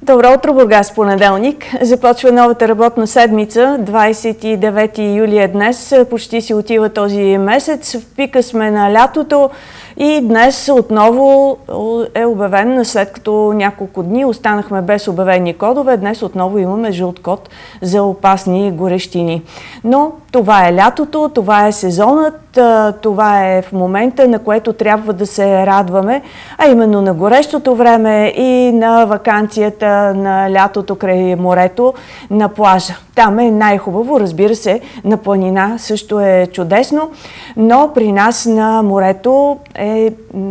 Добро утро, Бургас, понеделник. Започва новата работна седмица. 29 юли е днес. Почти си отива този месец. В пика сме на лятото и днес отново е обявен, след като няколко дни останахме без обявени кодове. Днес отново имаме жълт код за опасни горещини. Но това е лятото, това е сезонът, това е в момента, на което трябва да се радваме, а именно на горещото време и на ваканцията на лятото край морето, на плажа. Там е най-хубаво, разбира се, на планина също е чудесно, но при нас на морето е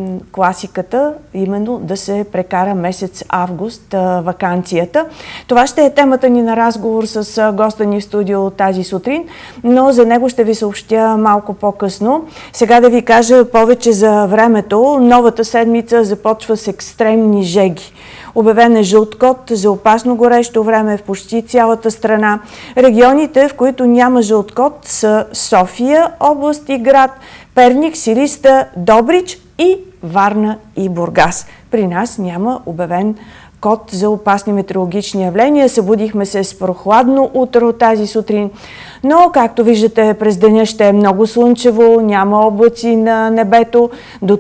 класиката именно да се прекара месец август ваканцията. Това ще е темата ни на разговор с госта ни в студио тази сутрин, но за него ще ви съобщя малко по-късно. Сега да ви кажа повече за времето. Новата седмица започва с екстремни жеги. Обявен е жълт код за опасно горещо време в почти цялата страна. Регионите, в които няма жълт код, са София, област и град, Перник, Силистра, Добрич и Варна и Бургас. При нас няма обявен код за опасни метеорологични явления. Събудихме се с прохладно утро тази сутрин, но както виждате през деня ще е много слънчево, няма облаци на небето, до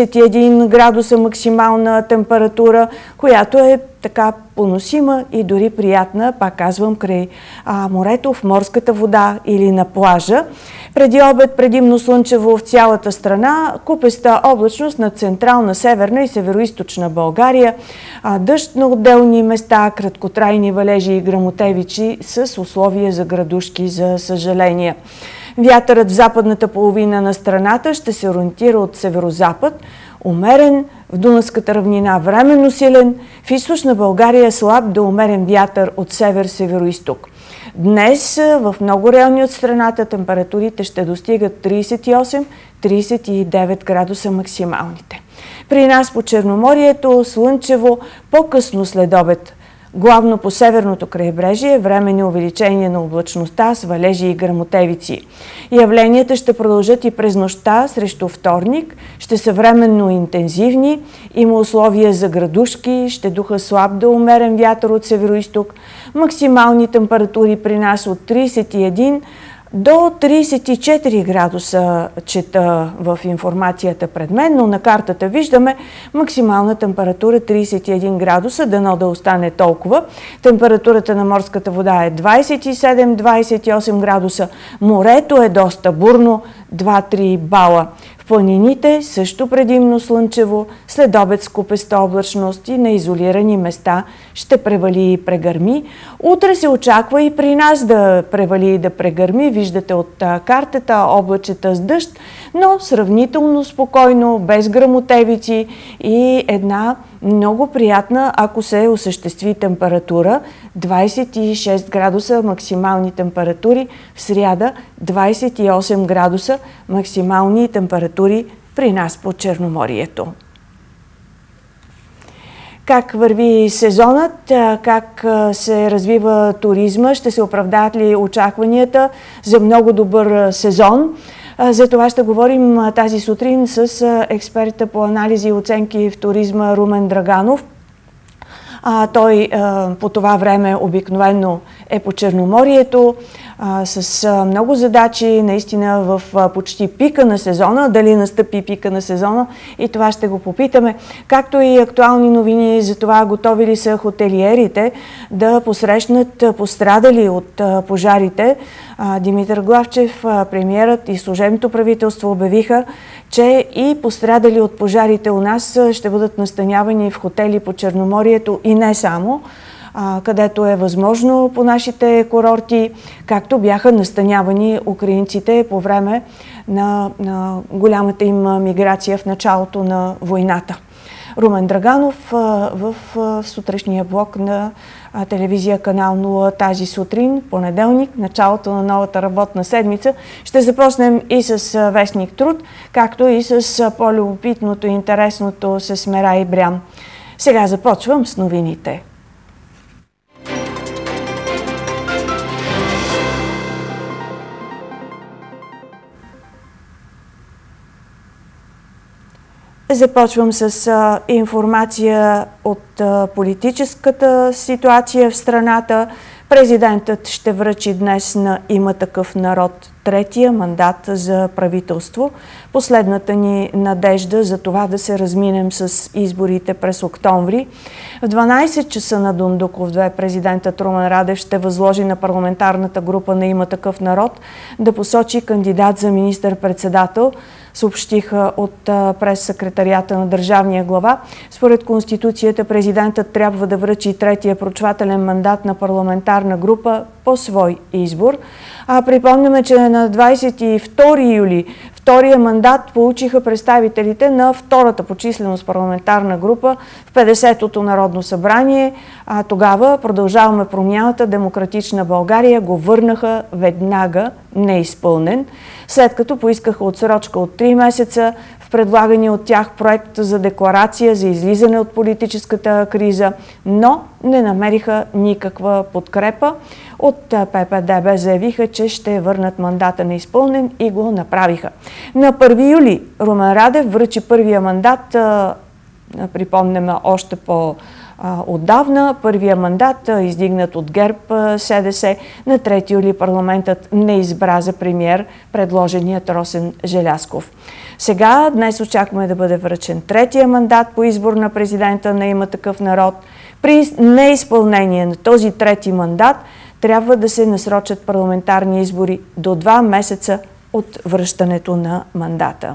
31 градуса максимална температура, която е така поносима и дори приятна, пак казвам, край морето, в морската вода или на плажа. Преди обед предимно слънчево в цялата страна, купеста облачност на централна, северна и североизточна България, дъжд на отделни места, краткотрайни валежи и гръмотевичи с условия за градушки, за съжаление. Вятърът в западната половина на страната ще се ориентира от северозапад, умерен, в Дунавската равнина временно силен, в източна България слаб до умерен вятър от север-североизток. Днес в много райони от страната температурите ще достигат 38-39 градуса максималните. При нас по Черноморието слънчево, по-късно след обед. Главно по северното крайбрежие временни увеличения на облачността с валежи и гръмотевици. Явленията ще продължат и през нощта срещу вторник, ще са временно интензивни, има условия за градушки, ще духа слаб до умерен вятър от североизток, максимални температури при нас от 31 до 34 градуса чета в информацията пред мен, но на картата виждаме максимална температура 31 градуса, дано да остане толкова. Температурата на морската вода е 27-28 градуса, морето е доста бурно, 2-3 бала. В планините също предимно слънчево, след обед с купеста облачност и на изолирани места ще превали и прегърми. Утре се очаква и при нас да превали и да прегърми. Виждате от картата облачета с дъжд, но сравнително спокойно, без гръмотевици и една много приятна, ако се осъществи температура, 26 градуса максимални температури, в сряда 28 градуса максимални температури при нас по Черноморието. Как върви сезонът, как се развива туризма, ще се оправдаят ли очакванията за много добър сезон? За това ще говорим тази сутрин с експерта по анализи и оценки в туризма Румен Драганов. Той по това време обикновено е по Черноморието с много задачи, наистина в почти пика на сезона. Дали настъпи пика на сезона и това ще го попитаме. Както и актуални новини за това готови ли са хотелиерите да посрещнат пострадали от пожарите. Димитър Главчев, премиерът и служебното правителство обявиха, че и пострадали от пожарите у нас ще бъдат настанявани в хотели по Черноморието и не само, където е възможно по нашите курорти, както бяха настанявани украинците по време на голямата им миграция в началото на войната. Румен Драганов в сутрешния блок на телевизия Канал 0 тази сутрин, понеделник, началото на новата работна седмица. Ще започнем и с вестник Труд, както и с по-любопитното и интересното с Мера и Брям. Сега започвам с новините. Започвам с информация от политическата ситуация в страната. Президентът ще връчи днес на Има такъв народ третия мандат за правителство. Последната ни надежда за това да се разминем с изборите през октомври. В 12 часа на Дондуков 2 президентът Румен Радев ще възложи на парламентарната група на Има такъв народ да посочи кандидат за министър-председател, съобщиха от прес-секретарията на държавния глава. Според Конституцията президентът трябва да връчи третия прочвателен мандат на парламентарна група по свой избор. Припомняме, че на 22 юли втория мандат получиха представителите на втората по численост парламентарна група в 50-то Народно събрание. Тогава Продължаваме промяната, Демократична България го върнаха веднага неизпълнен, след като поискаха отсрочка от 3 месеца в предлагания от тях проект за декларация за излизане от политическата криза, но не намериха никаква подкрепа. От ППДБ заявиха, че ще върнат мандата неизпълнен и го направиха. На 1 юли Румен Радев връчи първия мандат, припомняме още отдавна, първия мандат, издигнат от ГЕРБ СДС. На 3 юли парламентът не избра за премиер предложеният Росен Желязков. Сега, днес очакваме да бъде връчен третия мандат по избор на президента на Има такъв народ. При неизпълнение на този трети мандат трябва да се насрочат парламентарни избори до 2 месеца от връщането на мандата.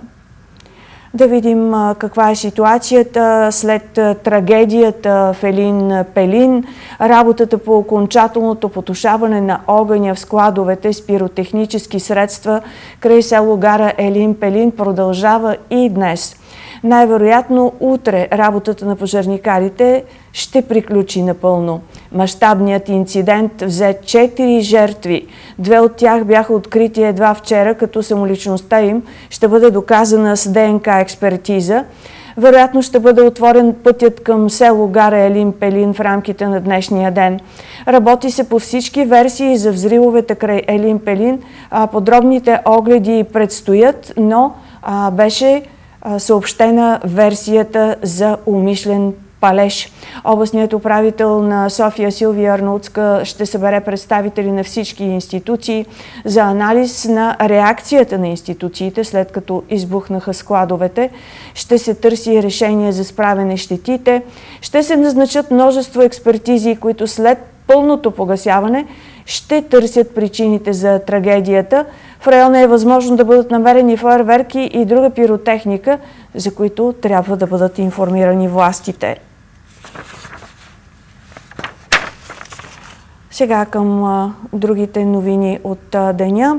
Да видим каква е ситуацията след трагедията в Елин Пелин. Работата по окончателното потушаване на огъня в складовете с пиротехнически средства край село Гара Елин Пелин продължава и днес. Най-вероятно утре работата на пожарникарите ще приключи напълно. Мащабният инцидент взе 4 жертви. 2 от тях бяха открити едва вчера, като самоличността им ще бъде доказана с ДНК експертиза. Вероятно ще бъде отворен пътят към село Гара Елин Пелин в рамките на днешния ден. Работи се по всички версии за взривовете край Елин Пелин. Подробните огледи предстоят, но беше съобщена версията за умишлен палеж. Областният управител на София Силвия Арнаутска ще събере представители на всички институции за анализ на реакцията на институциите, след като избухнаха складовете. Ще се търси решение за справяне с щетите. Ще се назначат множество експертизи, които след пълното погасяване ще търсят причините за трагедията. В района е възможно да бъдат намерени фойерверки и друга пиротехника, за които трябва да бъдат информирани властите. Сега към другите новини от деня.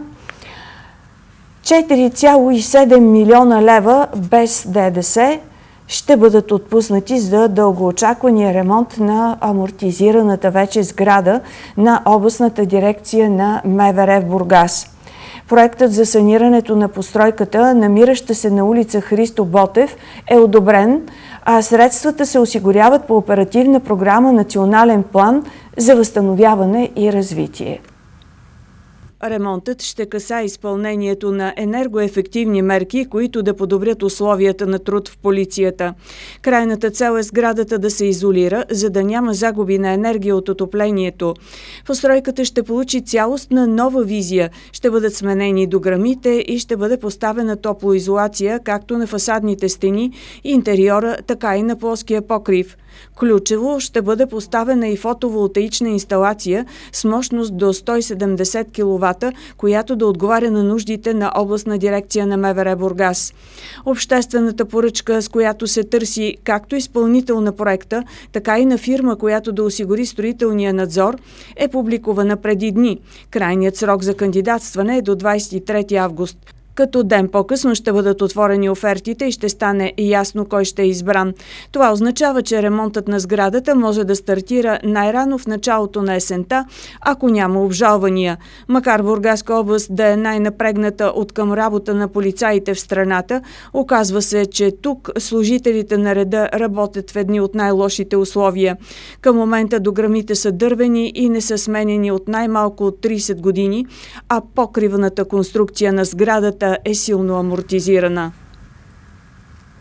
4,7 милиона лева без ДДС ще бъдат отпуснати за дългоочаквания ремонт на амортизираната вече сграда на областната дирекция на МВР в Бургас. Проектът за санирането на постройката, намираща се на улица Христо Ботев, е одобрен, а средствата се осигуряват по оперативна програма Национален план за възстановяване и развитие. Ремонтът ще касае изпълнението на енергоефективни мерки, които да подобрят условията на труд в полицията. Крайната цел е сградата да се изолира, за да няма загуби на енергия от отоплението. Постройката ще получи цялостна нова визия. Ще бъдат сменени дограмите и ще бъде поставена топлоизолация както на фасадните стени, интериора, така и на плоския покрив. Ключово ще бъде поставена и фотоволтаична инсталация с мощност до 170 кВт, която да отговаря на нуждите на областна дирекция на МВР Бургас. Обществената поръчка, с която се търси както изпълнител на проекта, така и на фирма, която да осигури строителния надзор, е публикувана преди дни. Крайният срок за кандидатстване е до 23 август. Като ден по-късно ще бъдат отворени офертите и ще стане ясно кой ще е избран. Това означава, че ремонтът на сградата може да стартира най-рано в началото на есента, ако няма обжалвания. Макар Бургаска област да е най-напрегната от към работа на полицаите в страната, оказва се, че тук служителите на реда работят в едни от най-лошите условия. Към момента дограмите са дървени и не са сменени от най-малко от 30 години, а покривната конструкция на сградата е силно амортизирана.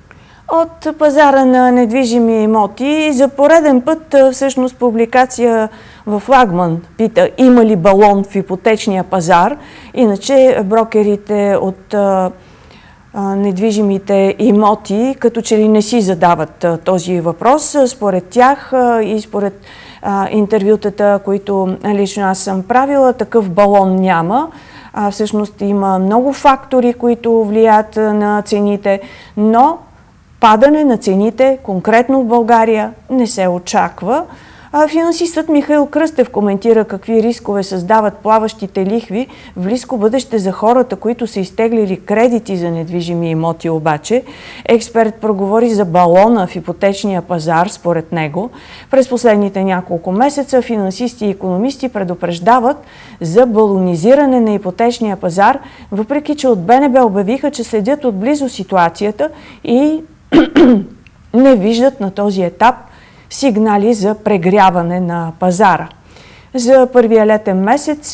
От пазара на недвижими имоти за пореден път всъщност публикация в Флагман пита: има ли балон в ипотечния пазар? Иначе брокерите от недвижимите имоти като че ли не си задават този въпрос. Според тях и според интервютата, които лично аз съм правила, такъв балон няма. Всъщност има много фактори, които влияят на цените, но падане на цените конкретно в България не се очаква. Финансистът Михаил Кръстев коментира какви рискове създават плаващите лихви в близко бъдеще за хората, които са изтеглили кредити за недвижими имоти обаче. Експерт проговори за балона в ипотечния пазар според него. През последните няколко месеца финансисти и икономисти предупреждават за балонизиране на ипотечния пазар, въпреки че от БНБ обявиха, че следят отблизо ситуацията и не виждат на този етап сигнали за прегряване на пазара. За първия летен месец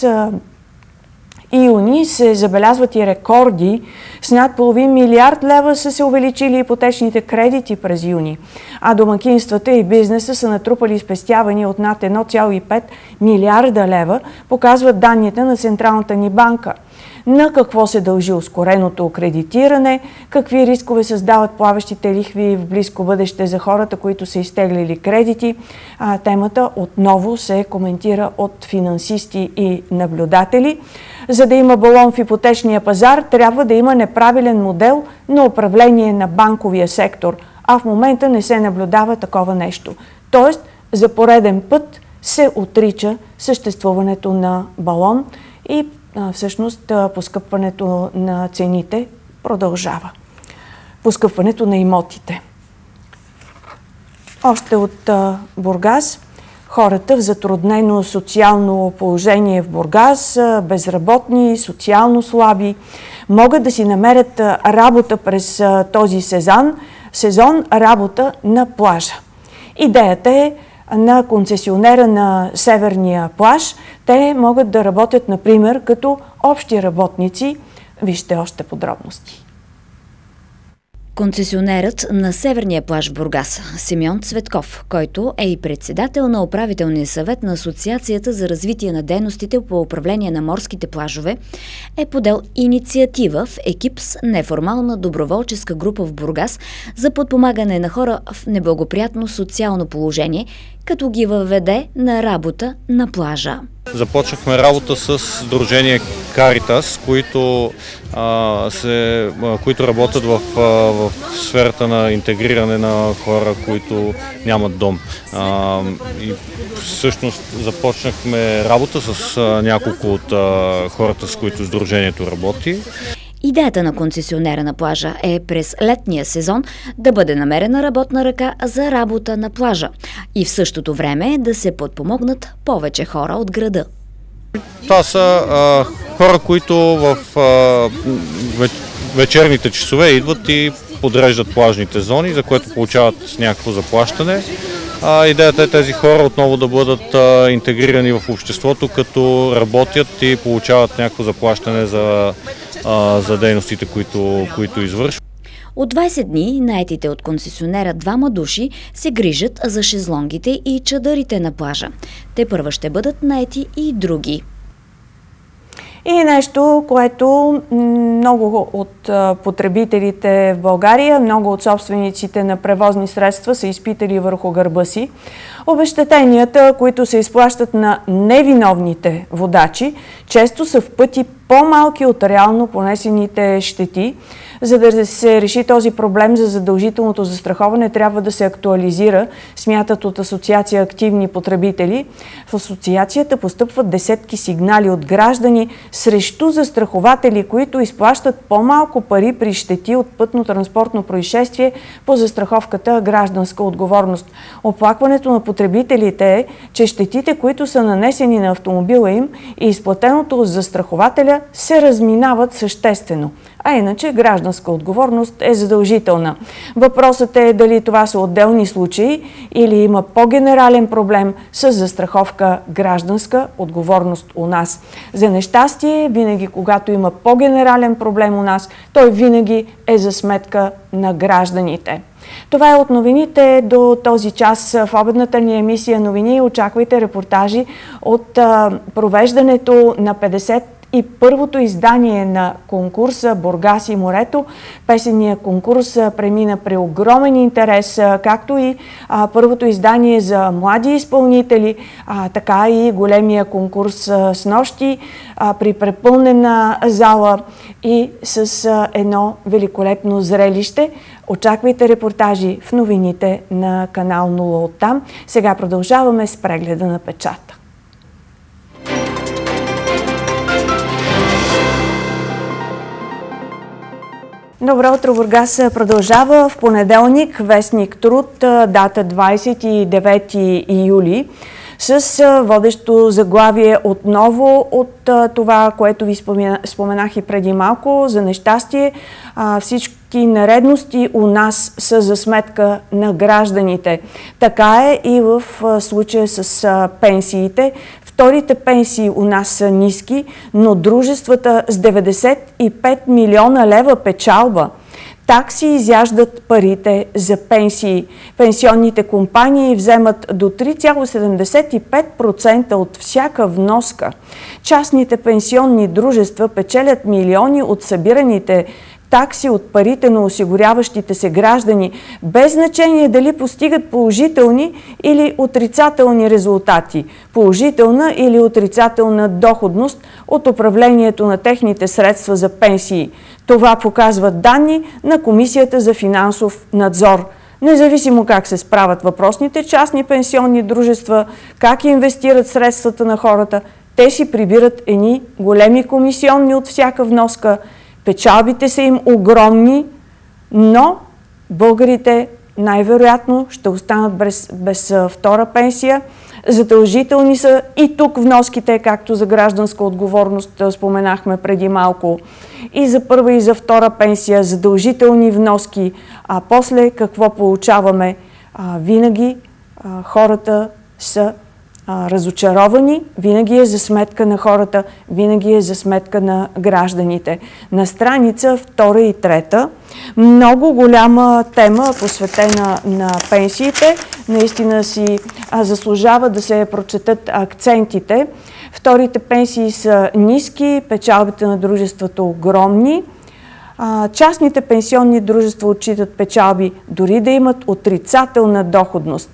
июни се забелязват и рекорди. С над половин милиард лева са се увеличили ипотечните кредити през юни, а домакинствата и бизнеса са натрупали спестявания от над 1,5 милиарда лева, показват данните на Централната ни банка. На какво се дължи ускореното кредитиране, какви рискове създават плаващите лихви в близко бъдеще за хората, които са изтеглили кредити. Темата отново се коментира от финансисти и наблюдатели. За да има балон в ипотечния пазар, трябва да има неправилен модел на управление на банковия сектор, а в момента не се наблюдава такова нещо. Тоест, за пореден път се отрича съществуването на балон и всъщност поскъпването на цените продължава. Поскъпването на имотите. Още от Бургас. Хората в затруднено социално положение в Бургас, безработни, социално слаби, могат да си намерят работа през този сезон работа на плажа. Идеята е на концесионера на Северния плаж. Те могат да работят, например, като общи работници. Вижте още подробности. Концесионерът на Северния плаж в Бургас, Симеон Цветков, който е и председател на управителния съвет на Асоциацията за развитие на дейностите по управление на морските плажове, е подел инициатива в екип с неформална доброволческа група в Бургас за подпомагане на хора в неблагоприятно социално положение, като ги въведе на работа на плажа. Започнахме работа с Сдружение Каритас, които работят в сферата на интегриране на хора, които нямат дом. И всъщност започнахме работа с няколко от хората, с които Сдружението работи. Идеята на концесионера на плажа е през летния сезон да бъде намерена работна ръка за работа на плажа и в същото време да се подпомогнат повече хора от града. Това са хора, които в вечерните часове идват и подреждат плажните зони, за което получават някакво заплащане. Идеята е тези хора отново да бъдат интегрирани в обществото, като работят и получават някакво заплащане за дейностите, които извършват. От 20 дни наетите от концесионера двама души се грижат за шезлонгите и чадърите на плажа. Те първа ще бъдат наети и други. И нещо, което много от потребителите в България, много от собствениците на превозни средства са изпитали върху гърба си. Обезщетенията, които се изплащат на невиновните водачи, често са в пъти по-малки от реално понесените щети. За да се реши този проблем за задължителното застраховане, трябва да се актуализира, смятат от Асоциация Активни потребители. В асоциацията постъпват десетки сигнали от граждани срещу застрахователи, които изплащат по-малко пари при щети от пътно-транспортно происшествие по застраховката гражданска отговорност. Оплакването на потребителите е, че щетите, които са нанесени на автомобила им и изплатеното от застрахователя, се разминават съществено. А иначе гражданското гражданска отговорност е задължителна. Въпросът е дали това са отделни случаи или има по-генерален проблем с застраховка гражданска отговорност у нас. За нещастие, винаги когато има по-генерален проблем у нас, той винаги е за сметка на гражданите. Това е от новините до този час в обедната ни емисия новини. Очаквайте репортажи от провеждането на 51-то издание на конкурса Бургас и морето. Песенният конкурс премина при огромен интерес, както и първото издание за млади изпълнители, така и големия конкурс с нощи при препълнена зала и с едно великолепно зрелище. Очаквайте репортажи в новините на канал 0 оттам. Сега продължаваме с прегледа на печата. Добро утро, Бургас продължава в понеделник. Вестник Труд, дата 29 юли, с водещо заглавие отново от това, което ви споменах и преди малко. За нещастие, всички нередности у нас са за сметка на гражданите. Така е и в случая с пенсиите. Вторите пенсии у нас са ниски, но дружествата с 95 милиона лева печалба такси изяждат парите за пенсии. Пенсионните компании вземат до 3,75% от всяка вноска. Частните пенсионни дружества печелят милиони от събираните такси от парите на осигуряващите се граждани, без значение дали постигат положителни или отрицателни резултати, положителна или отрицателна доходност от управлението на техните средства за пенсии. Това показват данни на Комисията за финансов надзор. Независимо как се справят въпросните частни пенсионни дружества, как инвестират средствата на хората, те си прибират едни големи комисионни от всяка вноска. Печалбите са им огромни, но българите най-вероятно ще останат без втора пенсия. Задължителни са и тук вноските, както за гражданска отговорност споменахме преди малко. И за първа и за втора пенсия задължителни вноски. А после какво получаваме? Винаги хората са разочаровани, винаги е за сметка на хората, винаги е за сметка на гражданите. На страница 2 и 3 много голяма тема, посветена на пенсиите. Наистина си заслужава да се прочетат акцентите. Вторите пенсии са ниски, печалбите на дружествата огромни. Частните пенсионни дружества отчитат печалби, дори да имат отрицателна доходност.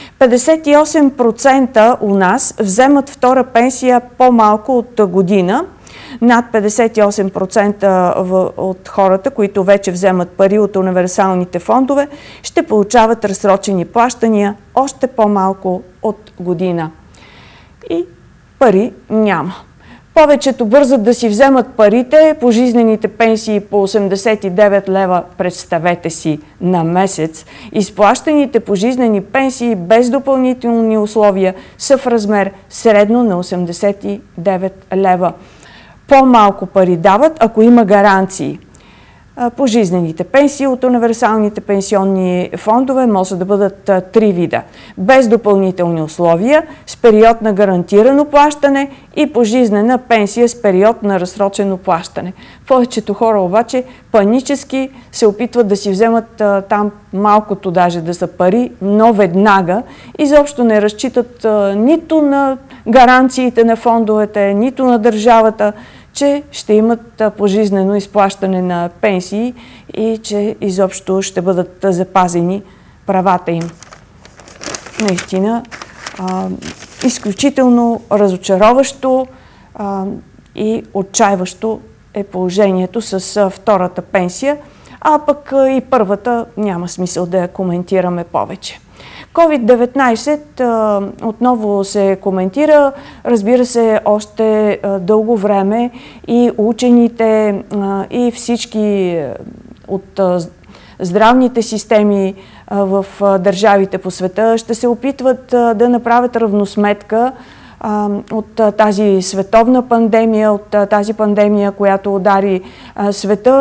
58% у нас вземат втора пенсия по-малко от година. Над 58% от хората, които вече вземат пари от универсалните фондове, ще получават разсрочени плащания още по-малко от година. И пари няма. Повечето бързат да си вземат парите, пожизнените пенсии по 89 лева, представете си, на месец. Изплащаните пожизнени пенсии без допълнителни условия са в размер средно на 89 лева. По-малко пари дават, ако има гаранции. Пожизнените пенсии от универсалните пенсионни фондове може да бъдат 3 вида. Без допълнителни условия, с период на гарантирано плащане и пожизнена пенсия с период на разсрочено плащане. Повечето хора обаче панически се опитват да си вземат там малкото даже да са пари, но веднага. Изобщо не разчитат нито на гаранциите на фондовете, нито на държавата, че ще имат пожизнено изплащане на пенсии и че изобщо ще бъдат запазени правата им. Наистина, изключително разочароващо и отчаиващо е положението с втората пенсия, а пък и първата няма смисъл да я коментираме повече. COVID-19 отново се коментира, разбира се, още дълго време и учените и всички от здравните системи в държавите по света ще се опитват да направят равносметка от тази световна пандемия, от тази пандемия, която удари света,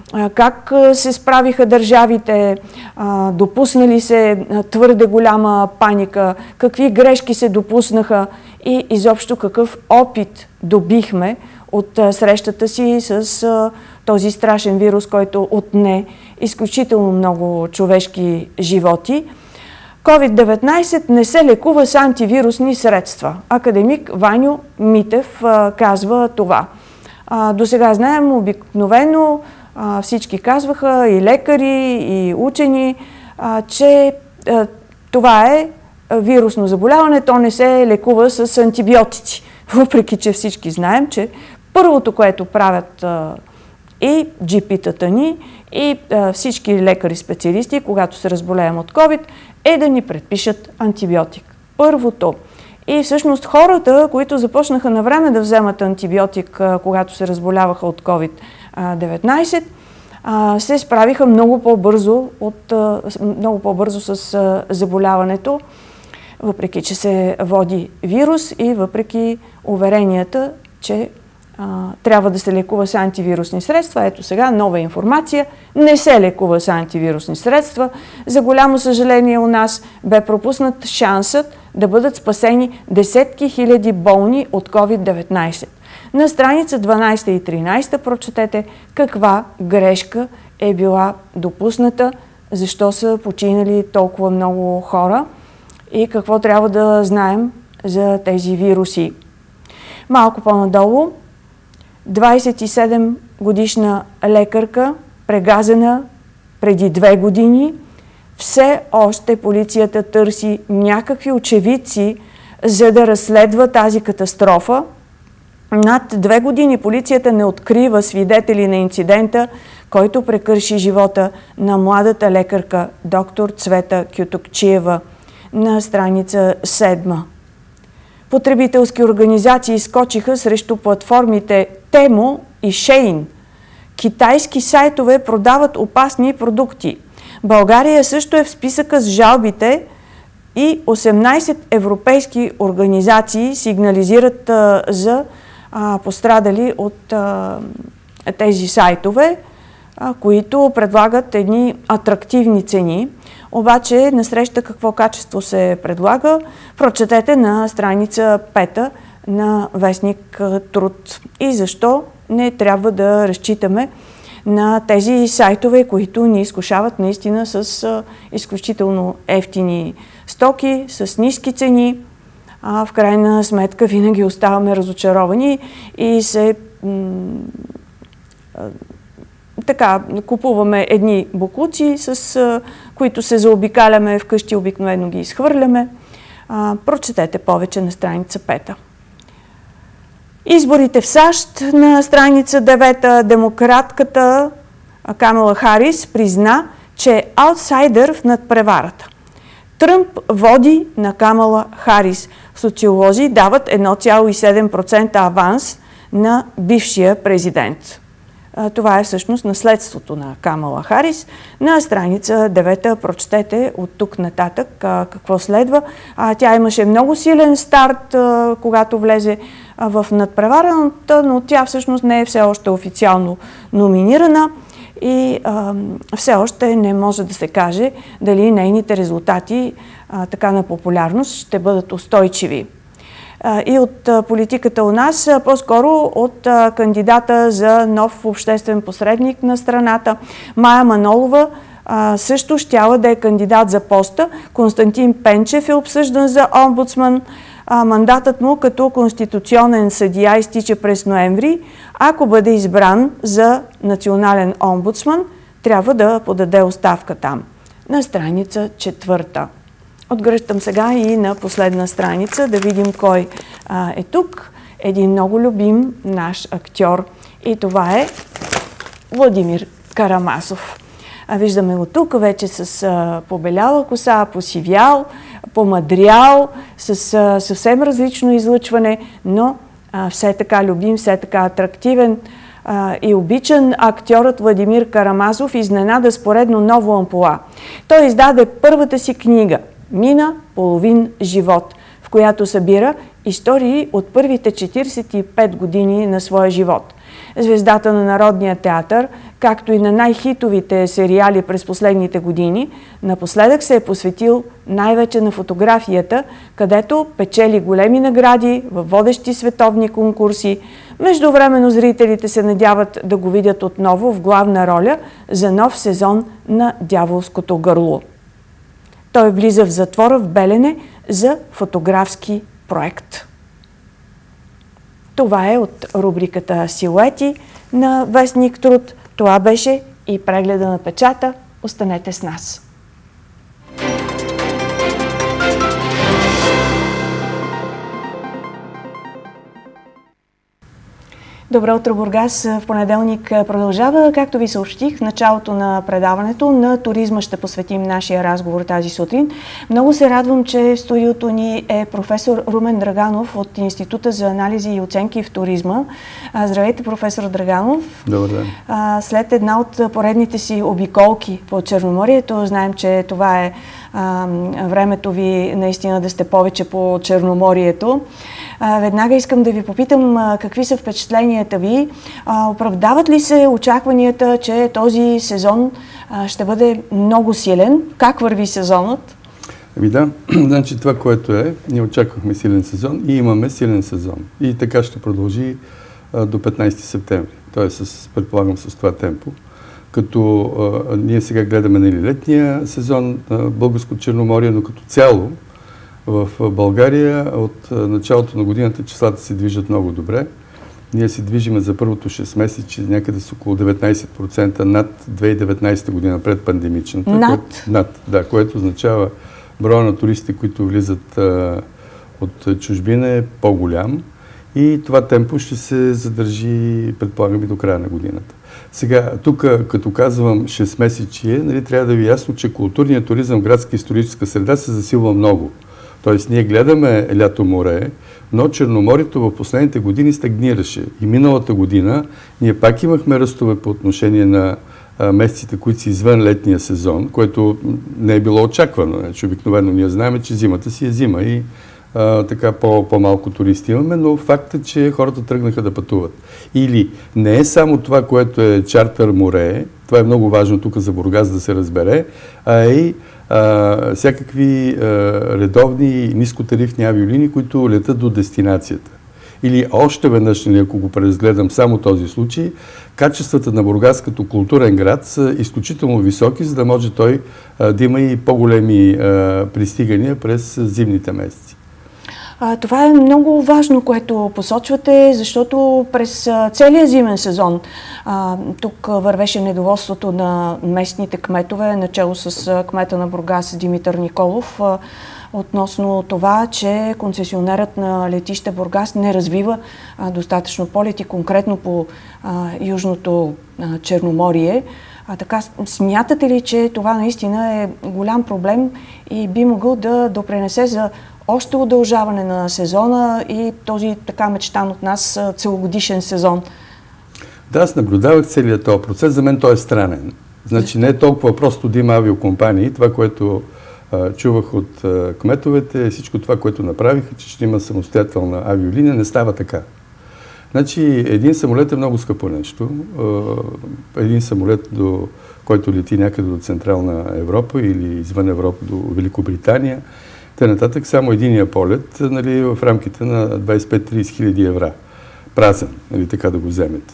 как се справиха държавите, допуснали се твърде голяма паника, какви грешки се допуснаха и изобщо какъв опит добихме от срещата си с този страшен вирус, който отне изключително много човешки животи. COVID-19 не се лекува с антивирусни средства. Академик Ваньо Митев казва това. До сега знаем, обикновено всички казваха, и лекари, и учени, че това е вирусно заболяване, то не се лекува с антибиотици. Въпреки че всички знаем, че първото, което правят и GP-тата ни, и всички лекари-специалисти, когато се разболеем от COVID, е да ни предпишат антибиотик. Първото. И всъщност хората, които започнаха на време да вземат антибиотик, когато се разболяваха от COVID-19, се справиха много по-бързо с заболяването, въпреки че се води вирус и въпреки уверенията, че трябва да се лекува с антивирусни средства. Ето сега нова информация. Не се лекува с антивирусни средства. За голямо съжаление у нас бе пропуснат шансът да бъдат спасени десетки хиляди болни от COVID-19. На страница 12 и 13 прочетете каква грешка е била допусната, защо са починали толкова много хора и какво трябва да знаем за тези вируси. Малко по-надолу, 27 годишна лекарка, прегазена преди 2 години, все още полицията търси някакви очевидци, за да разследва тази катастрофа. Над 2 години полицията не открива свидетели на инцидента, който прекърши живота на младата лекарка доктор Цвета Кютокчиева на страница 7. Потребителски организации скочиха срещу платформите Темо и Шейн. Китайски сайтове продават опасни продукти. България също е в списъка с жалбите и 18 европейски организации сигнализират за пострадали от тези сайтове, които предлагат едни атрактивни цени. Обаче насреща какво качество се предлага, прочетете на страница 5 на вестник Труд. И защо не трябва да разчитаме на тези сайтове, които ни изкушават наистина с изключително евтини стоки, с ниски цени. В крайна сметка винаги оставаме разочаровани и се купуваме едни боклуци, с които се заобикаляме вкъщи, обикновено ги изхвърляме. Прочетете повече на страница 5. Изборите в САЩ на страница 9. Демократката Камала Харис призна, че е аутсайдер в надпреварата. Тръмп води на Камала Харис. Социолози дават 1,7% аванс на бившия президент. Това е всъщност наследството на Камала Харис. На страница 9 прочетете от тук нататък какво следва. Тя имаше много силен старт, когато влезе в надпреварата, но тя всъщност не е все още официално номинирана и все още не може да се каже дали нейните резултати така на популярност ще бъдат устойчиви. И от политиката у нас, по-скоро от кандидата за нов обществен посредник на страната. Мая Манолова също щяла да е кандидат за поста. Константин Пенчев е обсъждан за омбудсман. Мандатът му като конституционен съдия изтича през ноември. Ако бъде избран за национален омбудсман, трябва да подаде оставка там. На страница 4. Отгръщам сега и на последна страница да видим кой е тук. Един много любим наш актьор. И това е Владимир Карамазов. Виждаме го тук вече с побеляла коса, посивял, помадрял, с съвсем различно излъчване, но все така любим, все така атрактивен и обичан. Актьорът Владимир Карамазов изненада с поредно ново ампула. Той издаде първата си книга «Мина половин живот», в която събира истории от първите 45 години на своя живот. Звездата на Народния театър, както и на най-хитовите сериали през последните години, напоследък се е посветил най-вече на фотографията, където печели големи награди във водещи световни конкурси. Междувременно зрителите се надяват да го видят отново в главна роля за нов сезон на Дяволското гърло. Той влиза в затвора в Белене за фотографски проект. Това е от рубриката Силуети на Вестник Труд. Това беше и прегледа на печата. Останете с нас. Добро утро, Бургас. В понеделник продължава. Както ви съобщих в началото на предаването, на туризма ще посветим нашия разговор тази сутрин. Много се радвам, че в студиото ни е професор Румен Драганов от Института за анализи и оценки в туризма. Здравейте, професор Драганов. Добър ден. След една от поредните си обиколки по Черноморието, знаем, че това е времето ви наистина да сте повече по Черноморието. Веднага искам да ви попитам какви са впечатленията ви. Оправдават ли се очакванията, че този сезон ще бъде много силен? Как върви сезонът? Да, значи това, което е, ние очаквахме силен сезон и имаме силен сезон. И така ще продължи до 15 септември. Тоест, предполагам, с това темпо. Като ние сега гледаме летния сезон на Българско Черноморие, но като цяло в България от началото на годината числата се движат много добре. Ние се движиме за първото 6 месеца някъде с около 19% над 2019 година, пред пандемичната. Над, което означава броя на туристите, които влизат от чужбина е по-голям и това темпо ще се задържи, предполагам, и до края на годината. Сега, тук, като казвам 6 месечие, нали, трябва да ви е ясно, че културният туризъм в градска историческа среда се засилва много. Тоест, ние гледаме лято море, но Черноморието в последните години стагнираше. И миналата година ние пак имахме ръстове по отношение на месеците, които са извън летния сезон, което не е било очаквано. Значи, обикновено ние знаем, че зимата си е зима и така по-малко туристи имаме, но факт е, че хората тръгнаха да пътуват. Или не е само това, което е чартър море, това е много важно тук за Бургас да се разбере, а и всякакви редовни нискотарифни авиолинии, които летат до дестинацията. Или още веднъж, ако го преразгледам само този случай, качествата на Бургас като културен град са изключително високи, за да може той да има и по-големи пристигания през зимните месеци. Това е много важно, което посочвате, защото през целия зимен сезон тук вървеше недоволството на местните кметове, начало с кмета на Бургас Димитър Николов, относно това, че концесионерът на летище Бургас не развива достатъчно полети, конкретно по Южното Черноморие. Така, смятате ли, че това наистина е голям проблем и би могъл да допринесе за още удължаване на сезона и този така мечтан от нас целогодишен сезон? Да, аз наблюдавах целият този процес. За мен той е странен. Значи не е толкова просто да има авиокомпании. Това, което чувах от кметовете, всичко това, което направиха, че ще има самостоятелна авиолиния, не става така. Значи един самолет е много скъпо нещо. Един самолет, който лети някъде до Централна Европа или извън Европа до Великобритания, нататък само единия полет, нали, в рамките на 25-30 хиляди евро. Празен, нали, така да го вземете.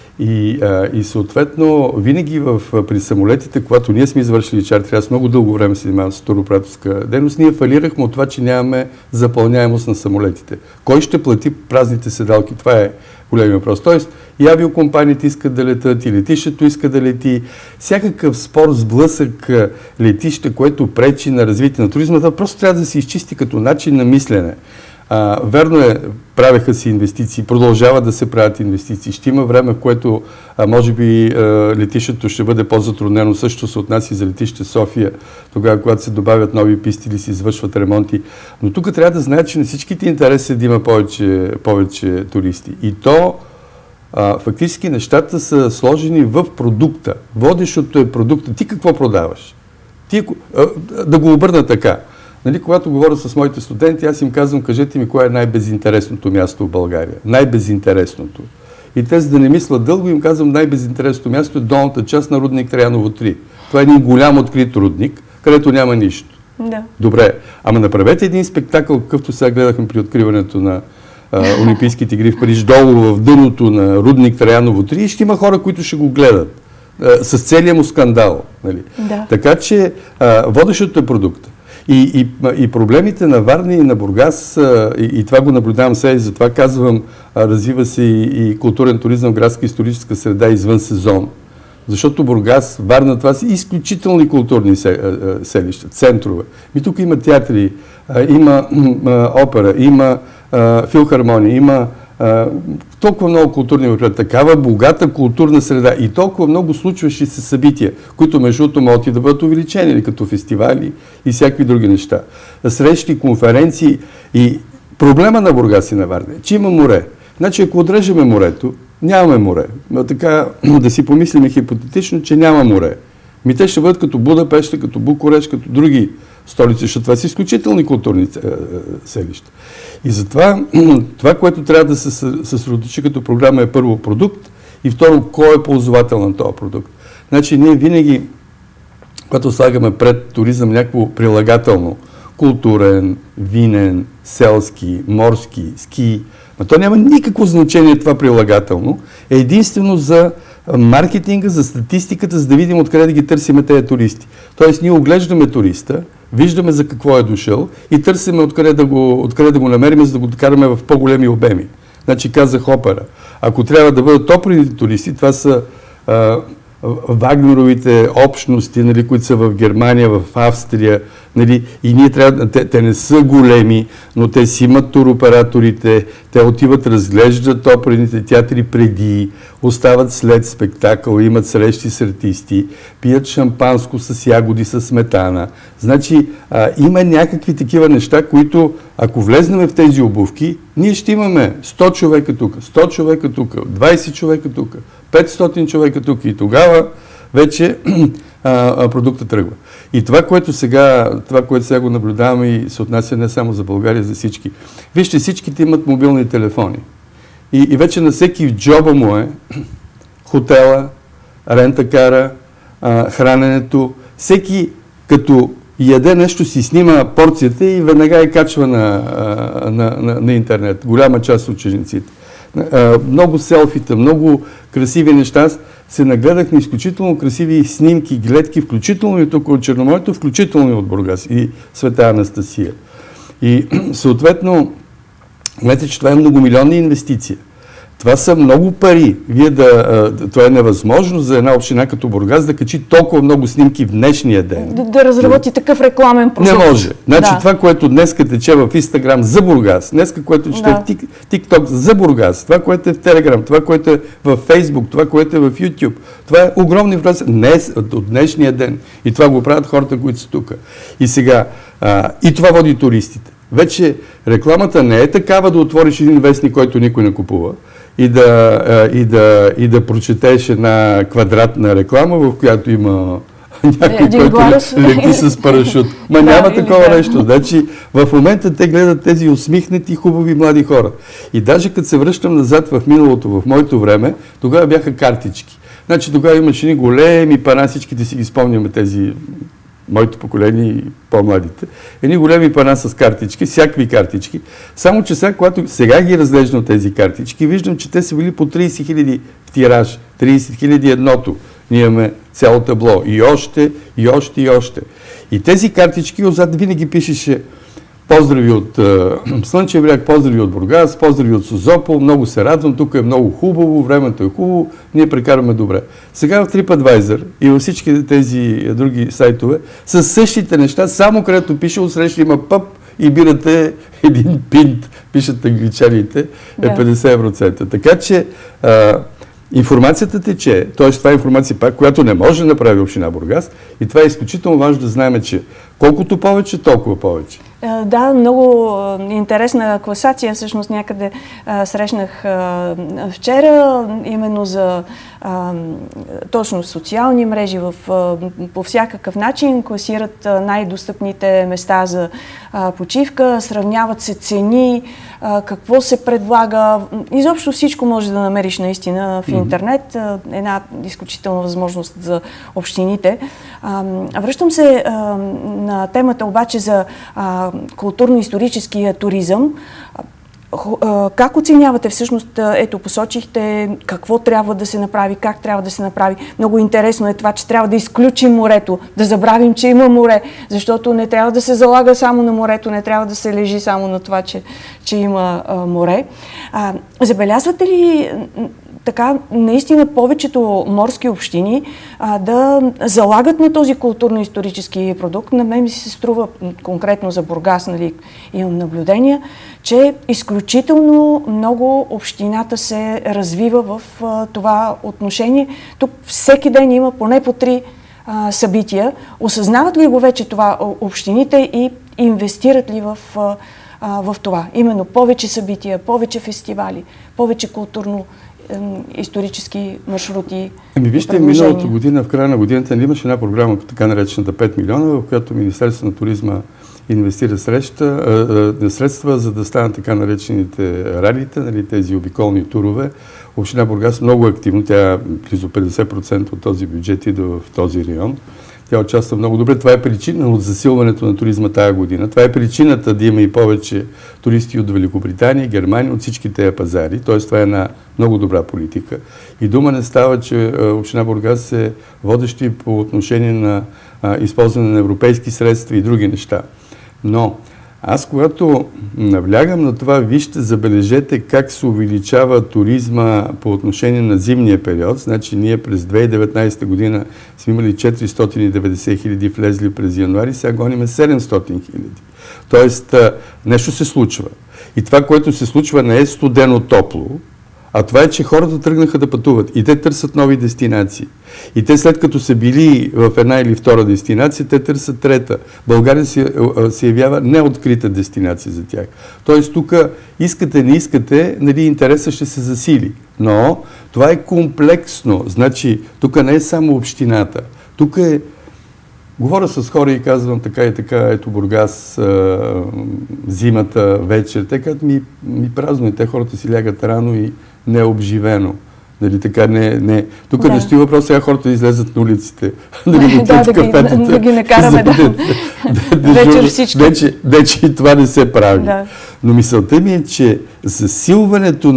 И съответно, винаги при самолетите, когато ние сме извършили чартри, аз много дълго време се занимавам с туроператорска дейност, ние фалирахме от това, че нямаме запълняемост на самолетите. Кой ще плати празните седалки? Това е големия въпрос. Тоест, и авиокомпаниите искат да летат, и летището иска да лети. Всякакъв спор, сблъсък, летище, което пречи на развитие на туризма, това просто трябва да се изчисти като начин на мислене. Верно е, правеха си инвестиции, продължават да се правят инвестиции. Ще има време, в което може би летището ще бъде по-затруднено. Също се отнася и за летище София, тогава, когато се добавят нови писти или се извършват ремонти. Но тук трябва да знаят, че на всичките интереси е да има повече туристи. И то фактически нещата са сложени в продукта. Водещото е продукта. Ти какво продаваш? Да го обърна така. Нали, когато говоря с моите студенти, аз им казвам, кажете ми, кое е най-безинтересното място в България. Най-безинтересното. И те, за да не мислят дълго, им казвам, най-безинтересното място е долната част на рудник Траяново 3. Това е един голям открит рудник, където няма нищо. Да. Добре, ама направете един спектакъл, какъвто сега гледахме при откриването на Олимпийските игри в Париж, долу в дъното на рудник Траяново 3, и ще има хора, които ще го гледат с целия му скандал. Нали? Да. Така че водещото е продукта. И проблемите на Варна и на Бургас, и това го наблюдавам сега, и затова казвам, развива се и културен туризъм, градска историческа среда извън сезон. Защото Бургас, Варна, това са изключителни културни селища, центрове. И тук има театри, има опера, има филхармония, има толкова много културни мероприятия, такава богата културна среда и толкова много случващи се събития, които между другото могат и да бъдат увеличени, като фестивали и всякакви други неща. Срещи, конференции. И проблема на Бургас и на Варна е, че има море. Значи, ако отрежеме морето, нямаме море. Но така да си помислим хипотетично, че няма море. Те ще бъдат като Будапеща, като Букурещ, като други столици, защото това са изключителни културни селища. И затова това, което трябва да се съсредоточи като програма, е първо продукт и второ, кой е ползвател на този продукт. Значи ние винаги, когато слагаме пред туризъм някакво прилагателно, културен, винен, селски, морски, ски, но то няма никакво значение това прилагателно, е единствено за маркетинга, за статистиката, за да видим откъде да ги търсиме тези туристи. Тоест ние оглеждаме туриста, виждаме за какво е дошъл и търсиме откъде да го намерим, за да го караме в по-големи обеми. Значи казах опера. Ако трябва да бъдат топлите туристи, това са Вагнеровите общности, нали, които са в Германия, в Австрия, нали, и ние трябва, те не са големи, но те си имат туроператорите, те отиват, разглеждат оперните театри преди, остават след спектакъл, имат срещи с артисти, пият шампанско с ягоди, с сметана. Значи има някакви такива неща, които ако влезнем в тези обувки, ние ще имаме 100 човека тук, 100 човека тук, 20 човека тук, 500 човека тук и тогава вече продуктът тръгва. И това, което сега го наблюдаваме и се отнася не само за България, за всички. Вижте, всичките имат мобилни телефони. И вече на всеки в джоба му е хотела, рентакара, храненето. Всеки като яде нещо, си снима порцията и веднага я качва на интернет. Голяма част от учениците. Много селфита, много красиви неща. Се нагледах на изключително красиви снимки, гледки, включително и тук от Черноморието, включително и от Бургас и Света Анастасия. И съответно, знаете, че това е многомилионна инвестиция. Това са много пари. Това е невъзможно за една община като Бургас да качи толкова много снимки в днешния ден. Да разработи такъв рекламен продукт. Не може. Значи това, което днеска тече в Инстаграм за Бургас, днеска, което чете в ТикТок за Бургас, това, което е в Телеграм, това, което е в Фейсбук, това, което е в Ютуб, това е огромна информация от днешния ден. И това го правят хората, които са тук. И сега, и това води туристите. Вече рекламата не е такава да отвориш един вестник, който никой не купува, и да прочетеш една квадратна реклама, в която има някой, който лети с парашут. Няма такова нещо. Значи, в момента те гледат тези усмихнати, хубави млади хора. И даже като се връщам назад в миналото, в моето време, тогава бяха картички. Значи тогава имаше ни големи пана, всичките си ги спомняме тези, моето поколение и по-младите, едни големи пана с картички, всякакви картички. Само че сега, когато сега ги разглеждам тези картички, виждам, че те са били по 30 000 в тираж, 30 000 едното. Ние имаме цяло табло. И още, и още, и още. И тези картички отзад винаги пишеше поздрави от Слънчев бряг, поздрави от Бургас, поздрави от Созопол, много се радвам, тук е много хубаво, времето е хубаво, ние прекараме добре. Сега в TripAdvisor и във всички тези други сайтове са същите неща, само където пише отсреща има пъп и бирате един пинт, пишат англичаните, е 50 евроцента. Така че информацията тече, т.е. това е информация пак, която не може да направи община Бургас и това е изключително важно да знаем, че колкото повече, толкова повече. Да, много интересна класация, всъщност някъде срещнах вчера, именно за точно социални мрежи по всякакъв начин класират най-достъпните места за почивка, сравняват се цени, какво се предлага. Изобщо всичко може да намериш наистина в интернет. Една изключителна възможност за общините. Връщам се на темата обаче за културно-историческия туризъм. Как оценявате всъщност, ето посочихте какво трябва да се направи, как трябва да се направи. Много интересно е това, че трябва да изключим морето, да забравим, че има море, защото не трябва да се залага само на морето, не трябва да се лежи само на това, че има море. Забелязвате ли така наистина повечето морски общини да залагат на този културно-исторически продукт? На мен ми се струва, конкретно за Бургас, нали, имам наблюдения, че изключително много общината се развива в това отношение. Тук всеки ден има поне по 3 събития. Осъзнават ли го вече това общините и инвестират ли в това? Именно повече събития, повече фестивали, повече културно-исторически маршрути. Вижте, миналата година, в края на годината, имаше една програма, така наречената 5 милиона, в която Министерството на туризма инвестира средства, за да станат така наречените ралите, нали, тези обиколни турове. Община Бургас много активно, тя близо 50% от този бюджет идва в този район. Тя участва много добре. Това е причина от засилването на туризма тая година. Това е причината да има и повече туристи от Великобритания, Германия, от всички тези пазари. Тоест, това е една много добра политика. И дума не става, че Община Бургас е водещи по отношение на използване на европейски средства и други неща. Но аз, когато навлягам на това, вижте, забележете как се увеличава туризма по отношение на зимния период. Значи ние през 2019 година сме имали 490 хиляди влезли през януари, сега гоним 700 хиляди. Тоест, нещо се случва. И това, което се случва, не е студено-топло, а това е, че хората тръгнаха да пътуват и те търсят нови дестинации. И те след като са били в една или втора дестинация, те търсят трета. България се явява неоткрита дестинация за тях. Тоест тук искате, не искате, нали, интересът ще се засили. Но това е комплексно. Значи тук не е само общината. Тук е... Говоря с хора и казвам така и така, ето Бургас, зимата, вечер. Те казват ми празно и те хората си лягат рано и не е обживено. Нали, така не. Тук не стои въпрос сега хората да излезат на улиците. Да ги накараме вечер всички. Вече и това не се прави. Да. Но мисълта ми е, че засилването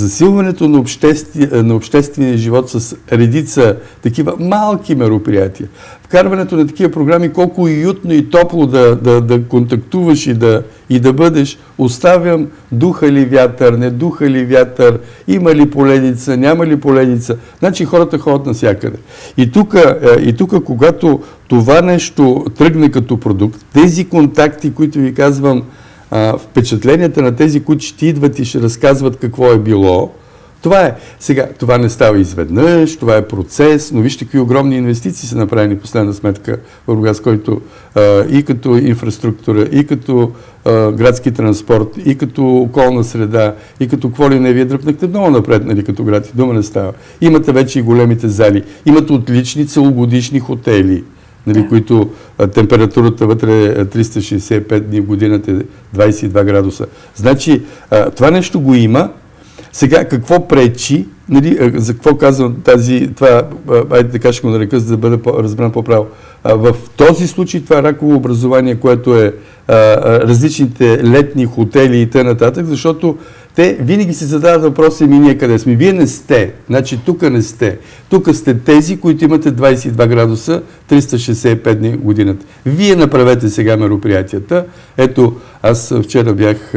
на обществения живот с редица такива малки мероприятия, вкарването на такива програми, колко уютно и топло да контактуваш и да бъдеш, оставям духа ли вятър, не духа ли вятър, има ли поленица, няма ли поленица. Значи хората ходят навсякъде. И тук, когато това нещо тръгне като продукт, тези контакти, които ви казвам, впечатленията на тези, които ще идват и ще разказват какво е било, това е. Сега, това не става изведнъж, това е процес, но вижте какви огромни инвестиции са направени последна сметка в Бургас, който и като инфраструктура, и като градски транспорт, и като околна среда, и като какво ли не, вие дръпнахте много напред, нали, като град, и дума не става. Имате вече и големите зали, имате отлични целогодишни хотели, нали, които температурата вътре е 365 дни в годината е 22 градуса. Значи, това нещо го има. Сега, какво пречи, нали, за какво казвам това, айде така ще го нарека, за да бъде разбран по-право. В този случай това е раково образование, което е различните летни хотели и т.н., защото те винаги си задават въпроса, ние къде сме. Вие не сте, значи тук не сте. Тук сте тези, които имате 22 градуса, 365 дни годината. Вие направете сега мероприятията. Ето, аз вчера бях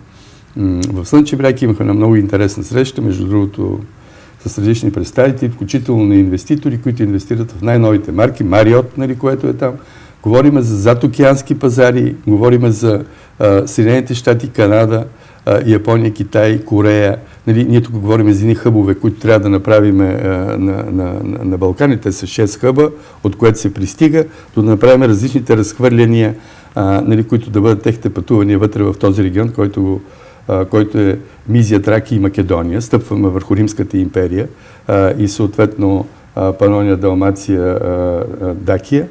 в Слънчев бряг, имаха една много интересна среща, между другото с различни представители, включително на инвеститори, които инвестират в най-новите марки, Мариот, нали, което е там. Говорим за задокеански пазари, говорим за Съединените щати, Канада, Япония, Китай, Корея. Нали, ние тук говорим за едни хъбове, които трябва да направим на Балканите с 6 хъба, от което се пристига, да направим различните разхвърляния, нали, които да бъдат техните пътувания вътре в този регион, който е Мизия, Тракия и Македония. Стъпваме върху Римската империя и съответно Панония, Далмация, Дакия.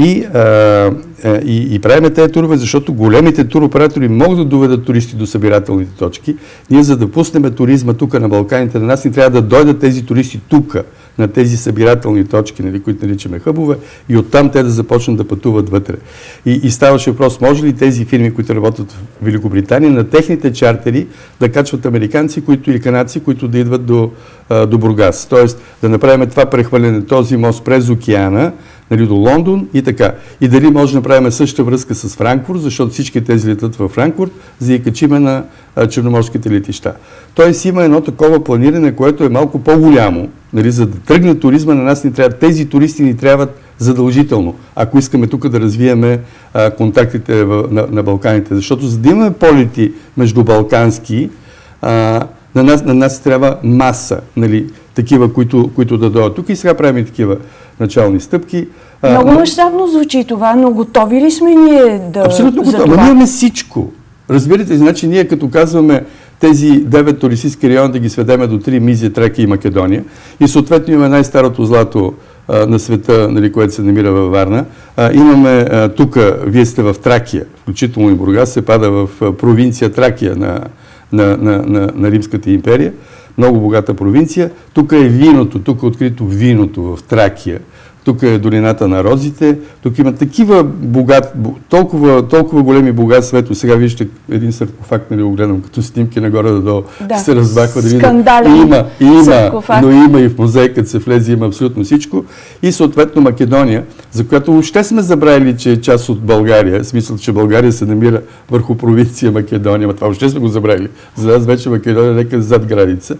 И правиме тези турове, защото големите туроператори могат да доведат туристи до събирателните точки. Ние, за да пуснем туризма тук на Балканите, на нас ни трябва да дойдат тези туристи тук, на тези събирателни точки, нали, които наричаме хъбове, и оттам те да започнат да пътуват вътре. И ставаше въпрос, може ли тези фирми, които работят в Великобритания, на техните чартери да качват американци или канадци, които да идват до Бургас. Тоест да направим това прехвърляне, този мост през океана, нали, до Лондон и така. И дали може да направим същата връзка с Франкфурт, защото всички тези летат във Франкфурт, за да ги качиме на черноморските летища. Тоест има едно такова планиране, което е малко по-голямо. Нали, за да тръгне туризма, на нас ни трябва, тези туристи ни трябват задължително, ако искаме тук да развиеме контактите на Балканите. Защото за да имаме полети между балкански, на нас трябва маса, нали, такива, които да дойдат тук, и сега правим такива начални стъпки. Много мащабно звучи това, но готови ли сме ние абсолютно готови. Ние имаме всичко. Разбирате, значи ние като казваме тези 9 туристически района да ги сведеме до 3, Мизия, Тракия и Македония, и съответно имаме най-старото злато на света, нали, което се намира във Варна. Имаме тук, вие сте в Тракия, включително и Бургас, се пада в провинция Тракия на Римската империя, много богата провинция. Тук е виното, тук е открито виното в Тракия. Тук е долината на розите, тук има такива толкова големи богатства. Ето сега вижте един саркофаг, нали, го гледам като снимки нагоре надолу, се разбахва да видим. Скандален има, но има и в музей, като се влезе, има абсолютно всичко. И съответно Македония, за която въобще сме забравили, че е част от България, в смисъл, че България се намира върху провинция Македония, но това въобще сме го забравили. За нас вече Македония е някъде зад граница.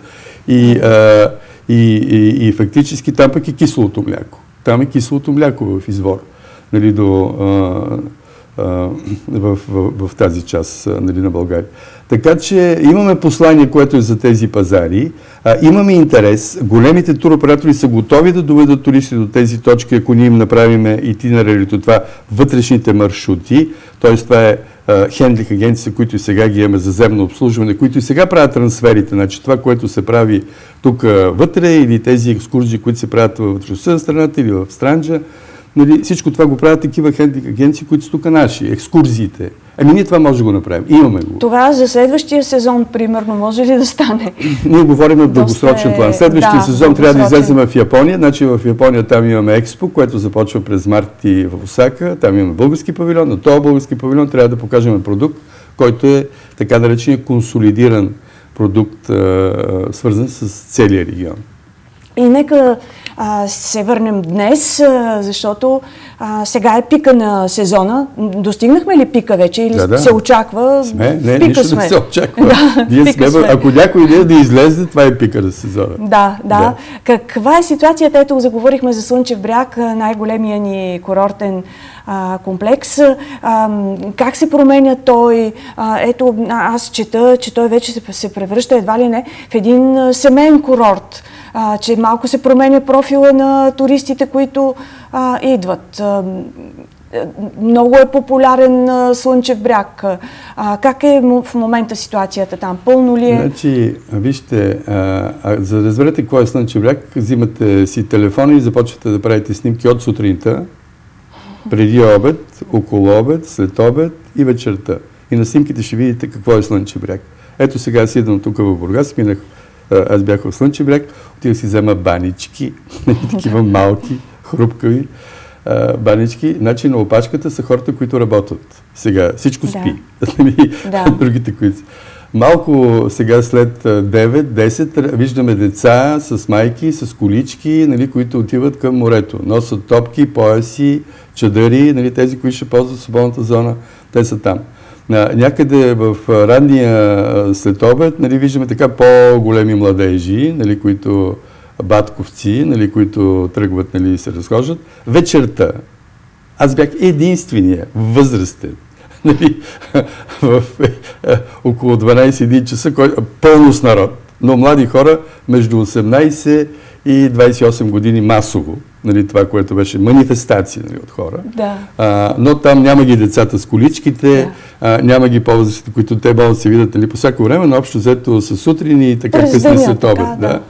И фактически там пък е киселото мляко. Там е киселото мляко в извор, нали, в тази част, нали, на България. Така че имаме послание, което е за тези пазари, имаме интерес, големите туроператори са готови да доведат туристи до тези точки, ако ние им направим итинерарито, това вътрешните маршрути, т.е. това е хендлинг агенции, които и сега ги имаме за земно обслужване, които и сега правят трансферите, значи това, което се прави тук вътре, или тези екскурзии, които се правят във вътрешността на страната или в Странджа, нали, всичко това го правят такива хендлинг агенции, които са тук наши, екскурзиите. Ами ние това може да го направим. Имаме го. Това за следващия сезон, примерно, може ли да стане? Ние говорим в дългосрочен план. Следващия сезон трябва да излезем в Япония. Значи в Япония там имаме Експо, което започва през март и в Осака. Там имаме български павилион. На този български павилион трябва да покажем продукт, който е така наречения консолидиран продукт, свързан с целия регион. И нека се върнем днес, защото сега е пика на сезона. Достигнахме ли пика вече или се очаква? Не, нищо не се очаква. Ако някой не да излезе, това е пика на сезона. Да. Каква е ситуацията? Ето, заговорихме за Слънчев бряг, най-големия ни курортен комплекс. Как се променя той? Ето, аз чета, че той вече се превръща едва ли не в един семейен курорт. Че малко се променя профила на туристите, които идват. Много е популярен Слънчев бряг. Как е в момента ситуацията там? Пълно ли е? Значи, вижте, за да разберете какво е Слънчев бряг, взимате си телефона и започвате да правите снимки от сутринта, преди обед, около обед, след обед и вечерта. И на снимките ще видите какво е Слънчев бряг. Ето сега аз идвам тук в Бургас, аз бях в Слънчев бряг, отидох си взема банички, такива малки, хрупкави банички. Значи на опашката са хората, които работят. Сега всичко спи. Другите, които са. Малко сега след 9-10 виждаме деца с майки, с колички, нали, които отиват към морето. Носят топки, пояси, чадъри, нали, тези, които ще ползват свободната зона, те са там. Някъде в ранния следобед, нали, виждаме така по-големи младежи, нали, които батковци, нали, които тръгват, нали, и се разхождат. Вечерта аз бях единствения възрастен, нали, в около 12 часа, пълно с народ, но млади хора между 18 и 28 години масово. Нали, това, което беше манифестация, нали, от хора. Да. Но там няма ги децата с количките, няма ги по-възрастните, които те могат да се видят, нали, по всяко време, но общо взето са сутрин и така късни след обед. Да.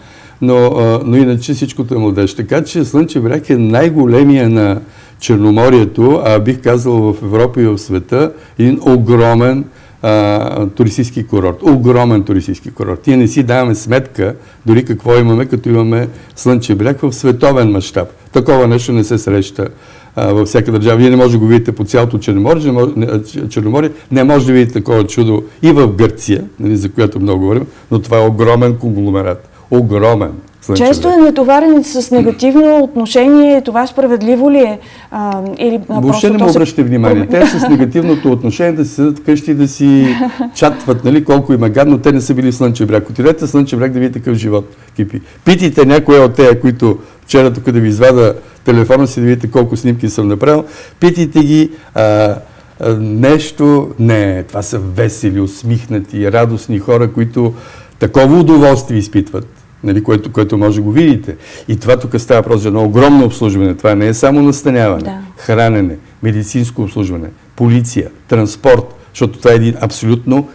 но иначе всичкото е младеж. Така че Слънчев бряг е най-големия на Черноморието, а бих казал в Европа и в света, един огромен туристически курорт. Огромен туристически курорт. Ние не си даваме сметка дори какво имаме, като имаме Слънчев бряг в световен мащаб. Такова нещо не се среща във всяка държава. Вие не може да го видите по цялото Черноморие, не може да видите такова чудо и в Гърция, нали, за която много говорим, но това е огромен конгломерат. Огромен. Често е натоварен с негативно отношение. Това справедливо ли е? Въобще не му обръщате внимание. Те с негативното отношение да си седат вкъщи и да си чатват, нали, колко има гадно. Те не са били в Слънчев бряг. Отидете в Слънчев бряг да видите какъв живот кипи. Питайте някоя от тея, които вчера тук да ви извада телефона си да видите колко снимки съм направил. Питайте ги нещо. Не, това са весели, усмихнати, радостни хора, които такова удоволствие изпитват. Нали, което може да го видите. И това тук става въпрос за едно огромно обслужване. Това не е само настаняване, хранене, медицинско обслужване, полиция, транспорт, защото това е един абсолютно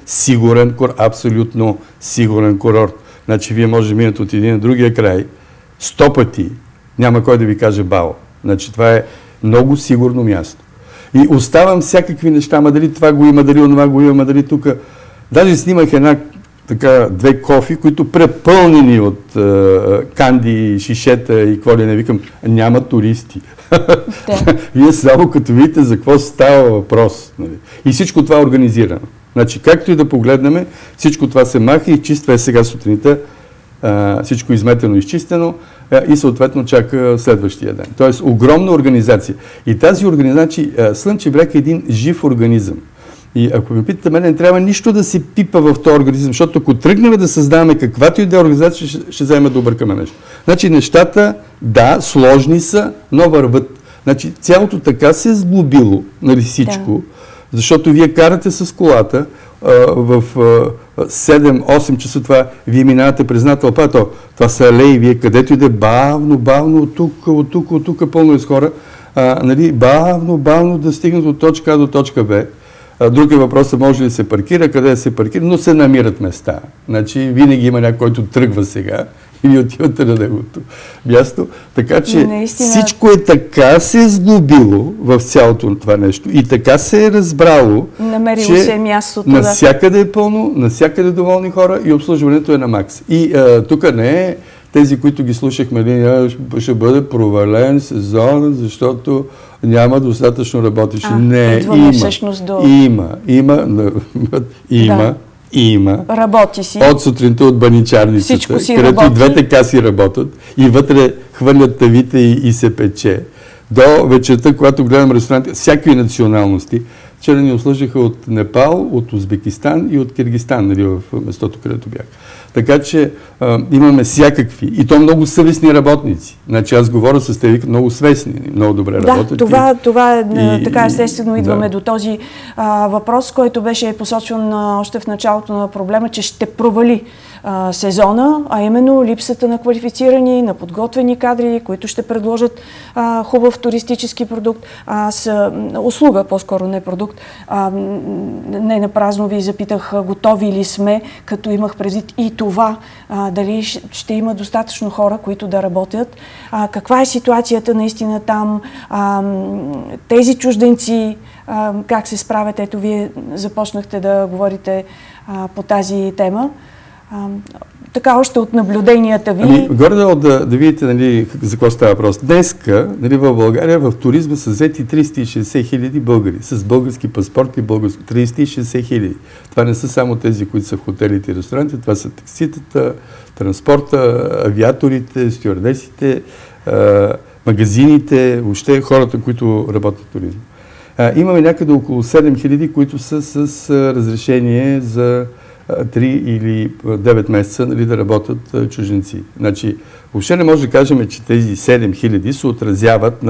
сигурен курорт. Значи вие може да минете от един на другия край 100 пъти, няма кой да ви каже бао. Значи това е много сигурно място. И оставам всякакви неща, ма дали това го има, дали онова го има, дали тук. Даже снимах две кофи, които препълнени от канди, шишета и какво ли не викам, няма туристи. Вие само като видите за какво става въпрос. Нали? И всичко това е организирано. Значи, както и да погледнем, всичко това се маха и изчиства е сега сутринта, всичко изметено и изчистено и съответно чака следващия ден. Тоест, огромна организация. И тази организация, Слънчев бряг е един жив организъм. И ако ме питате мен, не трябва нищо да се пипа в този организъм, защото ако тръгнем да създаваме каквато и да е организация, ще вземе да объркаме нещо. Значи нещата, да, сложни са, но върват. Значи цялото така се е сглобило, нали всичко, защото вие карате с колата в 7-8 часа това, вие минавате през една тълпа, това са алеи, вие където иде бавно, от тук пълно е с хора, нали, бавно да стигнат от точка А до точка Б. Друг е въпросът, може ли да се паркира, къде да се паркира, но се намират места. Значи винаги има някой, който тръгва сега и ви отивате на неговото място. Така че наистина всичко е така се е сглобило в цялото това нещо и така се е разбрало, намерило се мястото. Навсякъде е пълно, навсякъде доволни хора и обслужването е на макс. И тук не е тези, които ги слушахме, ще бъде провален сезон, защото няма достатъчно работещи. Не, има. Работи си. От сутринта от баничарницата, където и двете каси работят и вътре хвърлят тавите и се пече. До вечерта, когато гледам ресторанти, всякакви националности, вчера ни услужиха от Непал, от Узбекистан и от Киргизстан, нали, в местото, където бях. Така че имаме всякакви. И то много съвестни работници. Значи аз говоря с тези много свестни, много добре работят. Това е така естествено идваме до този въпрос, който беше посочван още в началото на проблема, че ще провали сезона, а именно липсата на квалифицирани, на подготвени кадри, които ще предложат хубав туристически продукт, услуга, по-скоро не продукт. Не напразно ви запитах, готови ли сме, като имах предвид и това, дали ще има достатъчно хора, които да работят. Каква е ситуацията наистина там? Тези чужденци, как се справят? Ето, вие започнахте да говорите по тази тема. Така още от наблюденията ви. Горе-долу да видите, нали, за какво става въпрос. Днеска, нали, в България в туризма са взети 360 хиляди българи с български паспорти, 360 хиляди. Това не са само тези, които са в хотелите и ресторантите, това са такситата, транспорта, авиаторите, стюардесите, магазините, въобще хората, които работят в туризма. Имаме някъде около 7 хиляди, които са с разрешение за 3 или 9 месеца, нали, да работят чужденци. Значи, въобще не може да кажем, че тези 7 хиляди се отразяват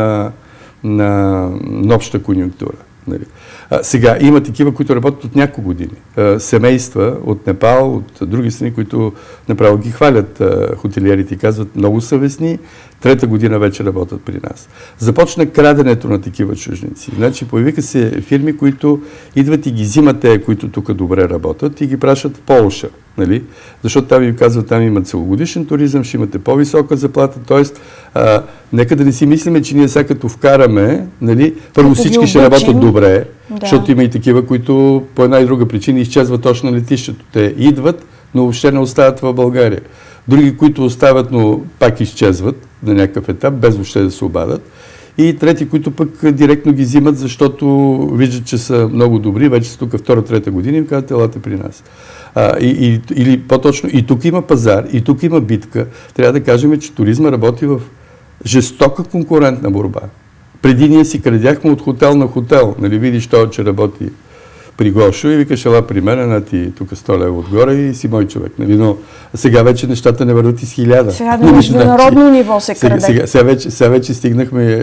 на обща конюнктура. Нали. Сега, има такива, които работят от няколко години. Семейства от Непал, от други страни, които направо ги хвалят хотелиерите и казват много съвестни, 3-та година вече работят при нас. Започна краденето на такива чужденци. Значи, появиха се фирми, които идват и ги взимат те, които тук добре работят и ги пращат в Полша. Нали? Защото там им казват, там има целогодишен туризъм, ще имате по-висока заплата, т.е. нека да не си мислиме, че ние сега като вкараме, нали, първо всички ще работят добре, защото има и такива, които по една и друга причина изчезват точно на летището. Те идват, но въобще не остават в България. Други, които остават, но пак изчезват на някакъв етап, без въобще да се обадат. И трети, които пък директно ги взимат, защото виждат, че са много добри, вече са тук втора-трета година и им казват, елате при нас. Или по-точно, и тук има пазар, и тук има битка. Трябва да кажем, че туризма работи в жестока конкурентна борба. Преди ние си крадяхме от хотел на хотел. Нали, видиш това, че работи при Гошо и викаш, ела при мен, на ти тук 100 лева отгоре и си мой човек. Нали? Но сега вече нещата не върват и с 1000. Сега на международно ниво се краде. Сега вече стигнахме,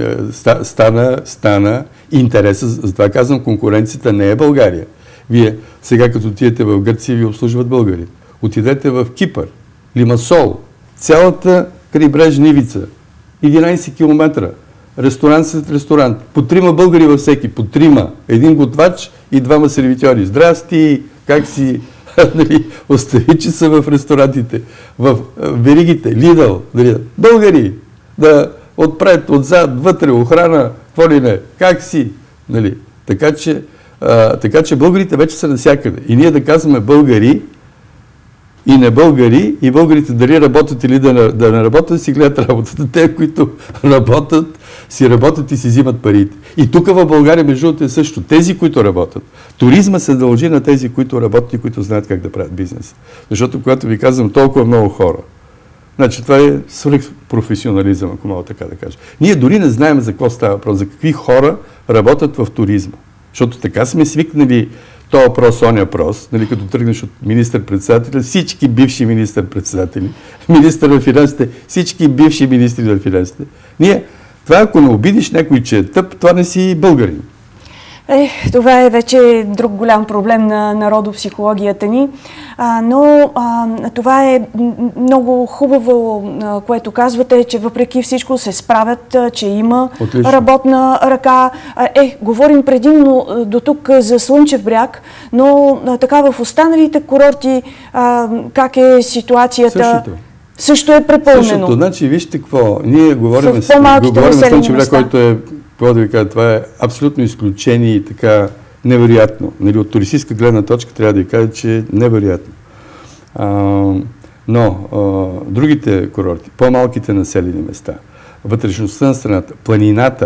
стана интереса, затова казвам, конкуренцията не е България. Вие сега като отидете в Гърция, ви обслужват българи. Отидете в Кипър, Лимасол, цялата крайбрежна ивица, 11 км, ресторант след ресторант, по 3 българи във всеки, по 3, един готвач и 2 сервитьори. Здрасти, как си? Остави, че са в ресторантите, в веригите, Лидъл, българи, да отпред, отзад, вътре, охрана, какво ли не, как си? Нали? Така че българите вече са навсякъде. И ние да казваме българи и не българи, и българите дали работят или да не работят, си гледат работата. Те, които работят и си взимат парите. И тук в България, между другото, е също. Тези, които работят. Туризма се дължи на тези, които работят и които знаят как да правят бизнес. Защото, когато ви казвам толкова много хора, значи това е свръхпрофесионализъм, ако мога така да кажа. Ние дори не знаем за какво става въпрос, за какви хора работят в туризма. Защото така сме свикнали този въпрос, оня въпрос, нали, като тръгнеш от министър-председателя, всички бивши министър-председатели, министър на финансите, всички бивши министри на финансите. Това ако не обидиш някой, че е тъп, това не си българин. Това е вече друг голям проблем на народопсихологията ни, но това е много хубаво, което казвате, че въпреки всичко се справят, че има работна ръка. Говорим предимно до тук за Слънчев бряг, но така в останалите курорти как е ситуацията? Също е препълнено. Същото, значи вижте какво, ние говорим Слънчев бряг, който е, да ви кажа, това е абсолютно изключение и така невероятно. Нали, от туристическа гледна точка трябва да ви кажа, че е невероятно. Но другите курорти, по-малките населени места, вътрешността на страната, планината,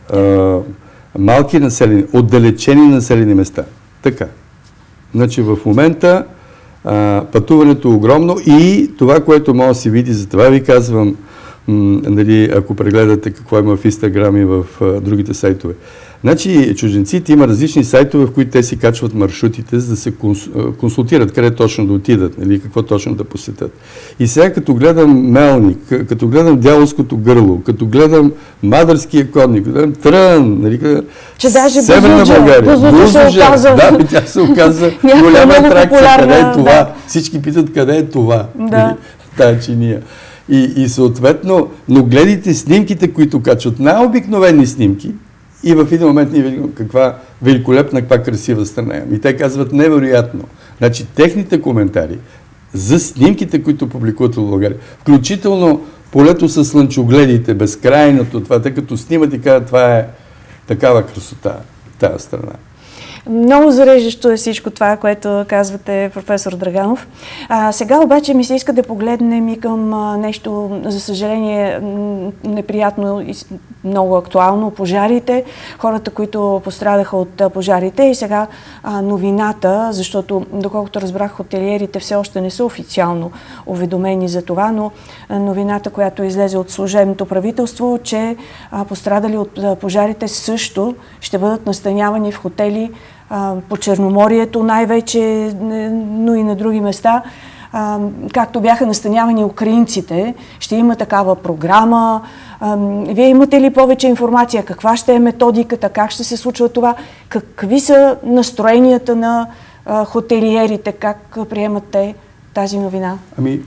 малки населени, отдалечени населени места. Така. Значи в момента пътуването е огромно и това, което може да се види, за това ви казвам, нали, ако прегледате какво има в Инстаграм и в другите сайтове. Значи чужденците има различни сайтове, в които те си качват маршрутите, за да се консултират къде точно да отидат, нали, какво точно да посетят. И сега като гледам Мелник, като гледам Дяволското гърло, като гледам Мадърския конник, като гледам Трън, нали, че даже Северна България, Бузлуджа, да, тя се оказа голяма атракция. Къде е това? Да. Всички питат къде е това. Да. Тая чиния. И съответно, но гледайте снимките, които качват, най-обикновени снимки, и в един момент ние видим каква великолепна, каква красива страна е. И те казват невероятно. Значи техните коментари за снимките, които публикуват в България, включително полето с слънчогледите, безкрайното, това, тъй като снимат и казват, това е такава красота, тази страна. Много зареждащо е всичко това, което казвате, професор Драганов. Сега обаче ми се иска да погледнем и към нещо, за съжаление, неприятно и много актуално, пожарите, хората, които пострадаха от пожарите и сега новината, защото, доколкото разбрах, хотелиерите все още не са официално уведомени за това, но новината, която излезе от служебното правителство, че пострадали от пожарите също ще бъдат настанявани в хотели по Черноморието най-вече, но и на други места. Както бяха настанявани украинците, ще има такава програма. Вие имате ли повече информация? Каква ще е методиката? Как ще се случва това? Какви са настроенията на хотелиерите? Как приемате тази новина?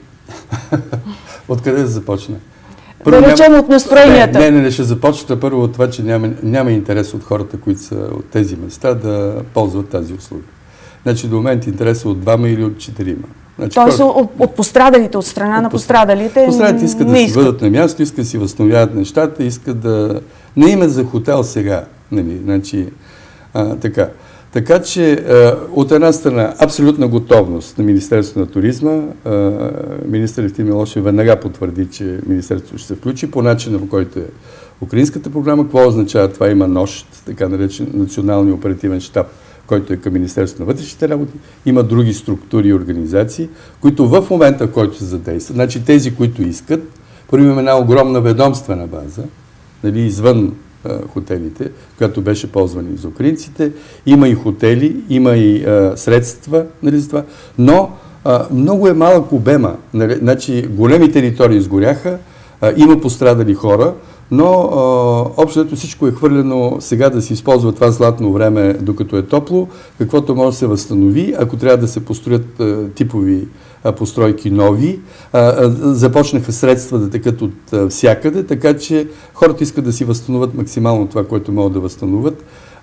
Откъде да започне? Да речем от настроенията. Не, ще започна първо от това, че няма интерес от хората, които са от тези места, да ползват тази услуга. Значи до момента интерес е от 2 или от 4. Значи, тоест от пострадалите, от страна на пострадалите. Пострадалите искат да си бъдат на място, искат да си възстановяват нещата, искат да... Не има за хотел сега. Нали? Значи, така. Така че, от една страна, абсолютна готовност на Министерството на туризма. Министър Евтим Милошев веднага потвърди, че Министерството ще се включи по начина, по който е украинската програма. Какво означава това? Има НОЩ, така наречен Националния оперативен щаб, който е към Министерството на вътрешните работи. Има други структури и организации, които в момента, в който се задействат, значи тези, които искат, първо имаме една огромна ведомствена база, нали, извън хотелите, която беше ползвана за украинците. Има и хотели, има и средства, нали, за това, но много е малък обема. Нали, значи, големи територии изгоряха, има пострадали хора, но общото всичко е хвърлено сега да се използва това златно време, докато е топло, каквото може да се възстанови, ако трябва да се построят типови постройки нови. Започнаха средства да текат от всякъде, така че хората искат да си възстановят максимално това, което могат да възстановят.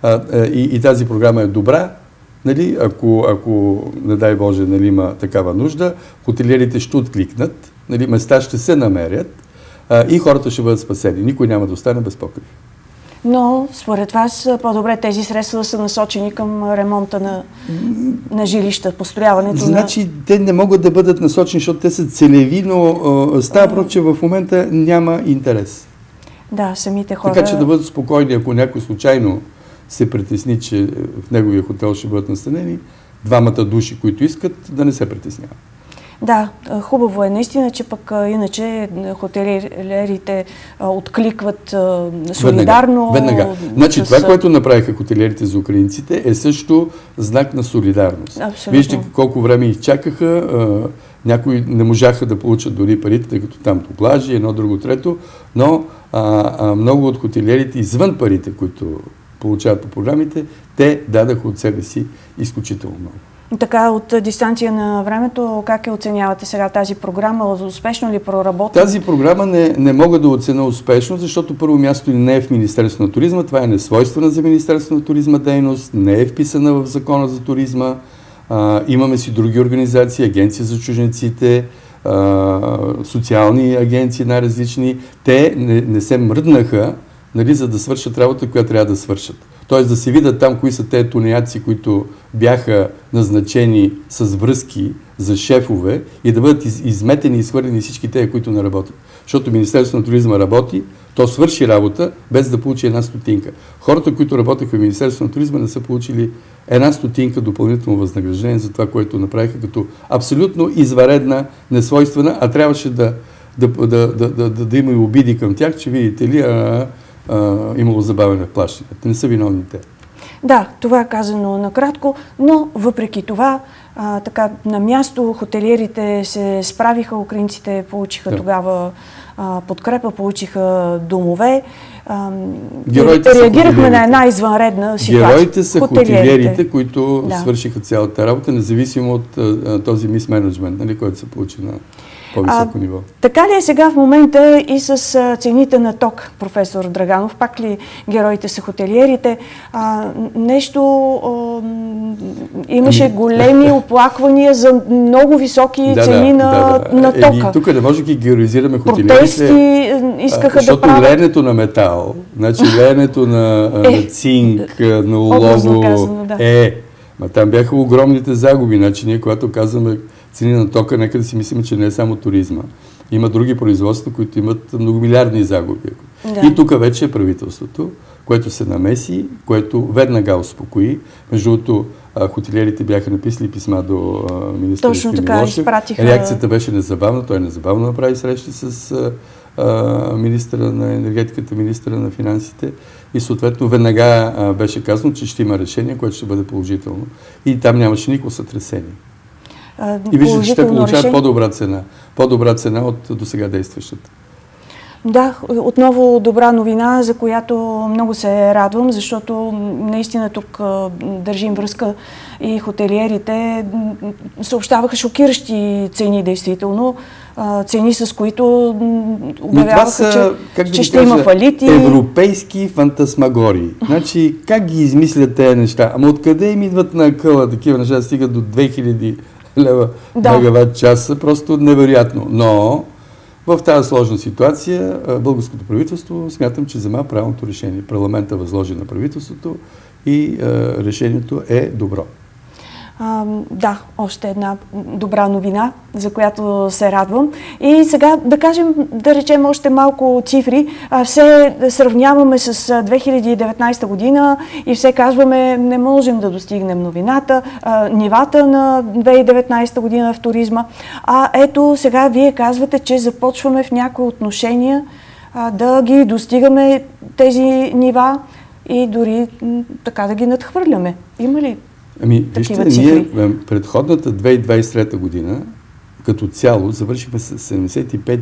И тази програма е добра. Нали? Ако не дай Боже, нали, има такава нужда, хотелиерите ще откликнат, нали, места ще се намерят и хората ще бъдат спасени. Никой няма да остане без покрив. Но според вас по-добре тези средства са насочени към ремонта на жилища, построяването Значи те не могат да бъдат насочени, защото те са целеви, но става просто, че в момента няма интерес. Да, самите хора... Така че да бъдат спокойни, ако някой случайно се притесни, че в неговия хотел ще бъдат настанени, двамата души, които искат, да не се притесняват. Да, хубаво е наистина, че пък иначе хотелиерите откликват солидарно. Веднага. Значи това, което направиха хотелиерите за украинците, е също знак на солидарност. Абсолютно. Вижте колко време изчакаха, някои не можаха да получат дори парите, тъй като там плажи, едно, друго, трето, но много от хотелиерите извън парите, които получават по програмите, те дадаха от себе си изключително много. Така, от дистанция на времето, как я оценявате сега тази програма? Успешно ли проработи? Тази програма не мога да оценя успешно, защото първо място не е в Министерството на туризма, това е несвойствена за Министерството на туризма дейност, не е вписана в Закона за туризма. Имаме си други организации, агенции за чужденците, социални агенции най-различни. Те не се мръднаха, нали, за да свършат работа, която трябва да свършат. Тоест да се видят там кои са тези тунеядци, които бяха назначени с връзки за шефове и да бъдат изметени и свърлени всички тези, които не работят. Защото Министерството на туризма работи, то свърши работа без да получи една стотинка. Хората, които работеха в Министерството на туризма, не са получили една стотинка допълнително възнаграждение за това, което направиха като абсолютно извънредна, несвойствена, а трябваше да има и обиди към тях, че видите ли, имало забавяне в плащането. Не са виновни те. Да, това е казано накратко, но въпреки това, така, на място хотелиерите се справиха, украинците получиха тогава подкрепа, получиха домове. Реагирахме на една извънредна ситуация. Героите са хотелиерите, които свършиха цялата работа, независимо от този мисменеджмент, нали, който се получи на по-високо ниво. Така ли е сега в момента и с цените на ток, професор Драганов? Пак ли героите са хотелиерите? Имаше големи оплаквания за много високи цени на тока. Тук не може да ги героизираме хотелиерите. Протести искаха да правят. Защото леенето на метал, значи леенето на цинк, на олово там бяха огромните загуби. Значи ние, когато казваме цени на тока, нека да си мислим, че не е само туризма. Има други производства, които имат многомилиардни загуби. Да. И тук вече е правителството, което се намеси, което веднага успокои. Между другото, хотелиерите бяха написали писма до министър Евтим Милошев. Реакцията беше незабавна. Той незабавно направи срещи с министъра на енергетиката, министъра на финансите и съответно веднага беше казано, че ще има решение, което ще бъде положително. И там нямаше никакво сътресение. И виждате, че те получават по-добра цена от досега действащата. Да, отново добра новина, за която много се радвам, защото наистина тук държим връзка и хотелиерите съобщаваха шокиращи цени, действително. Цени, с които обявяваха, че ще има фалити. Европейски фантасмагории. Значи, как ги измислят тези неща? Ама откъде им идват на акъла такива неща, стигат до 2000 лева мегаватт час са просто невероятно. Но в тази сложна ситуация българското правителство смятам, че взема правилното решение. Парламента възложи на правителството и решението е добро. Да, още една добра новина, за която се радвам. И сега да речем още малко цифри. Все сравняваме с 2019 година и все казваме, не можем да достигнем нивата на 2019 година в туризма. Ето сега вие казвате, че започваме в някои отношения да ги достигаме тези нива и дори така да ги надхвърляме. Има ли? Вижте, ние предходната 2023 година като цяло завършихме с 75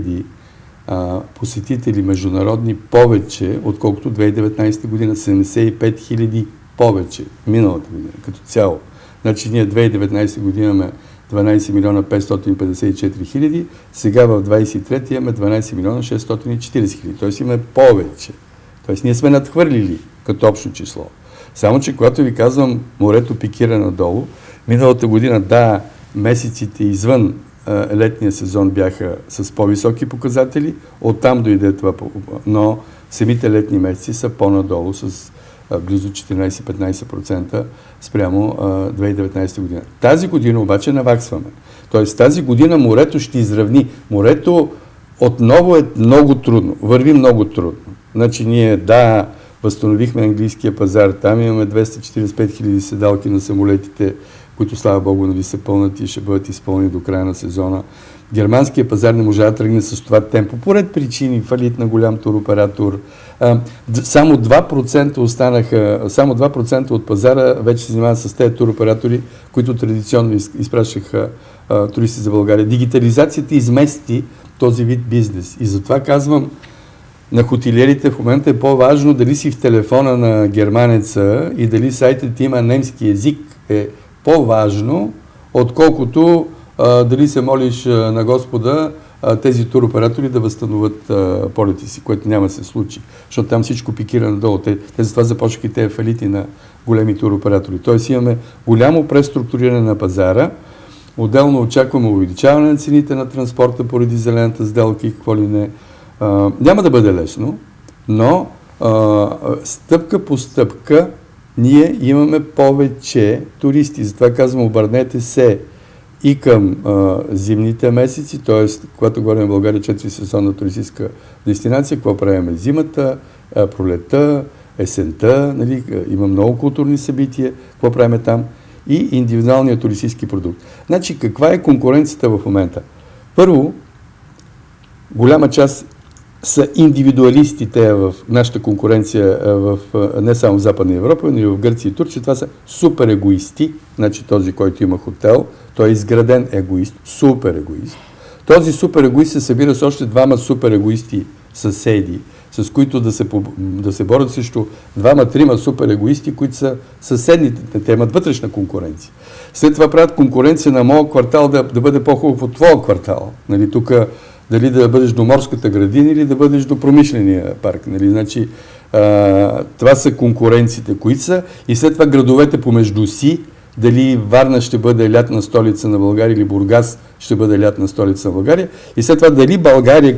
000 посетители международни повече, отколкото 2019 година. 75 000 повече миналата година като цяло. Значи ние 2019 година имаме 12 милиона 554 хиляди, сега в 23 имаме 12 милиона 640 хиляди. Тоест имаме повече. Тоест ние сме надхвърлили като общо число. Само, че когато ви казвам, морето пикира надолу, миналата година, да, месеците извън летния сезон бяха с по-високи показатели, оттам дойде това, но самите летни месеци са по-надолу с близо 14-15% спрямо 2019 година. Тази година обаче наваксваме. Тоест тази година морето ще изравни. Морето отново е много трудно, върви много трудно. Значи ние, да, възстановихме английския пазар, там имаме 245 хиляди седалки на самолетите, които, слава Богу, нали, са пълнати и ще бъдат изпълнени до края на сезона. Германския пазар не може да тръгне с това темпо, поред причини, фалит на голям туроператор. Само 2% останаха, само 2% от пазара вече се занимават с тези туроператори, които традиционно изпращаха туристи за България. Дигитализацията измести този вид бизнес. И затова казвам, на хотелиерите в момента е по-важно дали си в телефона на германеца и дали сайтът има немски език е по-важно, отколкото дали се молиш на Господа тези туроператори да възстановят полети си, което няма да се случи, защото там всичко пикира надолу. Те затова започнаха и тези фалити на големи туроператори. Тоест имаме голямо преструктуриране на пазара, отделно очакваме увеличаване на цените на транспорта поради зелената сделка и какво ли не. Няма да бъде лесно, но стъпка по стъпка ние имаме повече туристи. Затова казвам, обърнете се и към зимните месеци, т.е. когато говорим в България 4 сезонна туристическа дестинация, какво правим зимата, пролета, есента, нали, има много културни събития, какво правим там и индивидуалният туристически продукт. Значи, каква е конкуренцията в момента? Първо, голяма част са индивидуалистите в нашата конкуренция не само в Западна Европа, но и в Гърция и Турция. Това са супер егоисти. Значи този, който има хотел, той е изграден егоист, супер егоист. Този супер егоист се събира с още двама супер егоисти съседи, с които да се борят срещу двама-трима супер егоисти, които са съседните. Те имат вътрешна конкуренция. След това правят конкуренция на моят квартал да бъде по-хубав от твоя квартал. Нали, тук дали да бъдеш до морската градина или да бъдеш до промишления парк. Нали? Значи, това са конкуренциите, които са. И след това градовете помежду си, дали Варна ще бъде лятна столица на България или Бургас ще бъде лятна столица на България. И след това дали България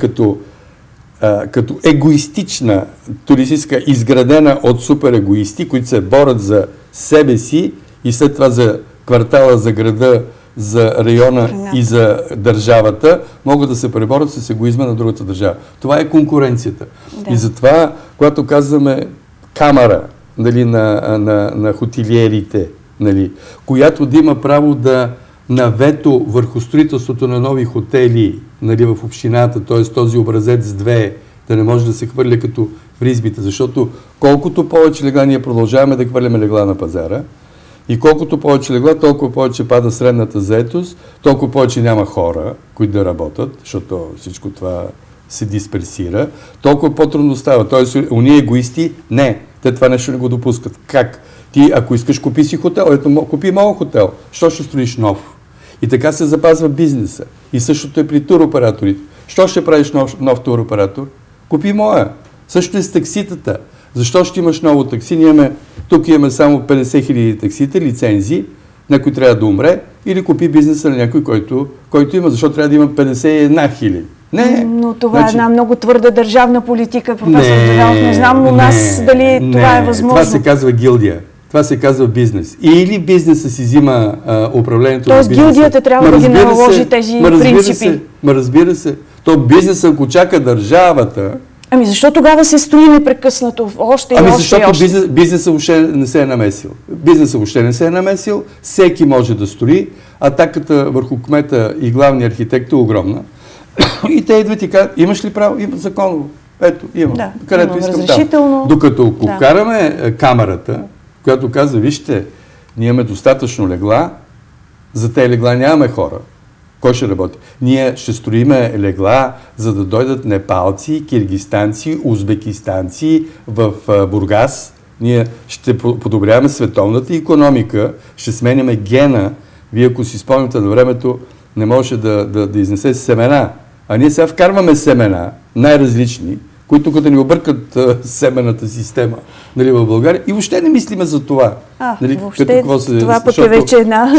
като егоистична туристическа, изградена от супер егоисти, които се борят за себе си и след това за квартала, за града, за района и за държавата, могат да се преборят с егоизма на другата държава. Това е конкуренцията. Да. И затова, когато казваме камара, нали, на хотелиерите, нали, която да има право на вето върху строителството на нови хотели, нали, в общината, т.е. този образец 2, да не може да се хвърля като в ризбите, защото колкото повече легла ние продължаваме да хвърляме легла на пазара, и колкото повече легла, толкова повече пада средната заетост, толкова повече няма хора, които да работят, защото всичко това се дисперсира, толкова по-трудно става. Тоест, уния егоисти, не, те това нещо не го допускат. Как? Ти, ако искаш, купи си хотел, ето, купи малък хотел, що ще строиш нов? И така се запазва бизнеса. И същото е при туроператорите. Що ще правиш нов туроператор? Купи моя. Също е с такситата. Защо ще имаш ново такси? Тук имаме само 50 000 таксита, лицензии, някой трябва да умре или купи бизнеса на някой, който има, защото трябва да има 51 хиляди. Не. Но това е една много твърда държавна политика, професор Жаданов. Не знам у нас дали това е възможно. Това се казва гилдия. Това се казва бизнес. Или бизнесът си взима управлението на бизнеса. Тоест гилдията трябва да ги наложи тези принципи. Разбира се. То бизнесът, ако чака държавата... Ами защо тогава се строи непрекъснато? Още и още защото бизнесът въобще не се е намесил. Бизнесът въобще не се е намесил. Всеки може да строи. Атаката върху кмета и главния архитект е огромна. И те идват и казват, имаш ли право? Има законово. Ето, имам. Да, където искам там. Докато караме камерата, която казва, вижте, ние имаме достатъчно легла, за тези легла нямаме хора. Кой ще работи? Ние ще строиме легла, за да дойдат непалци, киргистанци, узбекистанци в Бургас. Ние ще подобряваме световната икономика, ще сменяме гена. Вие, ако си спомняте на времето, не може да изнесе семена. А ние сега вкарваме семена, най-различни, които като ни объркат семената система, нали, в България. И въобще не мислиме за това. Нали, въобще това пък е вече една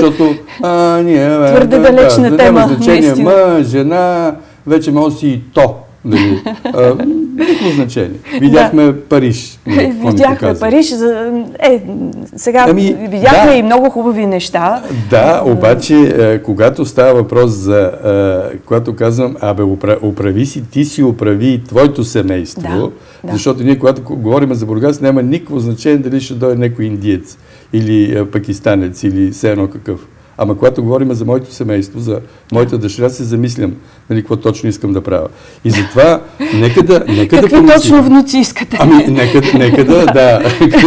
твърде далечна тема. Няма значение мъж, жена, вече може си и то. Нали. Никакво значение. Видяхме Париж. Видяхме Париж. Сега видяхме и много хубави неща. Да, обаче, когато става въпрос за... когато казвам, оправи си, ти си оправи твоето семейство, защото ние, когато говорим за Бургас, няма никакво значение дали ще дойде някой индиец или пакистанец или все едно какъв. Ама когато говорим за моето семейство, за моята дъщеря, се замислям, нали, какво точно искам да правя. И затова, нека да Какви точно внуци искате? Ами, нека да,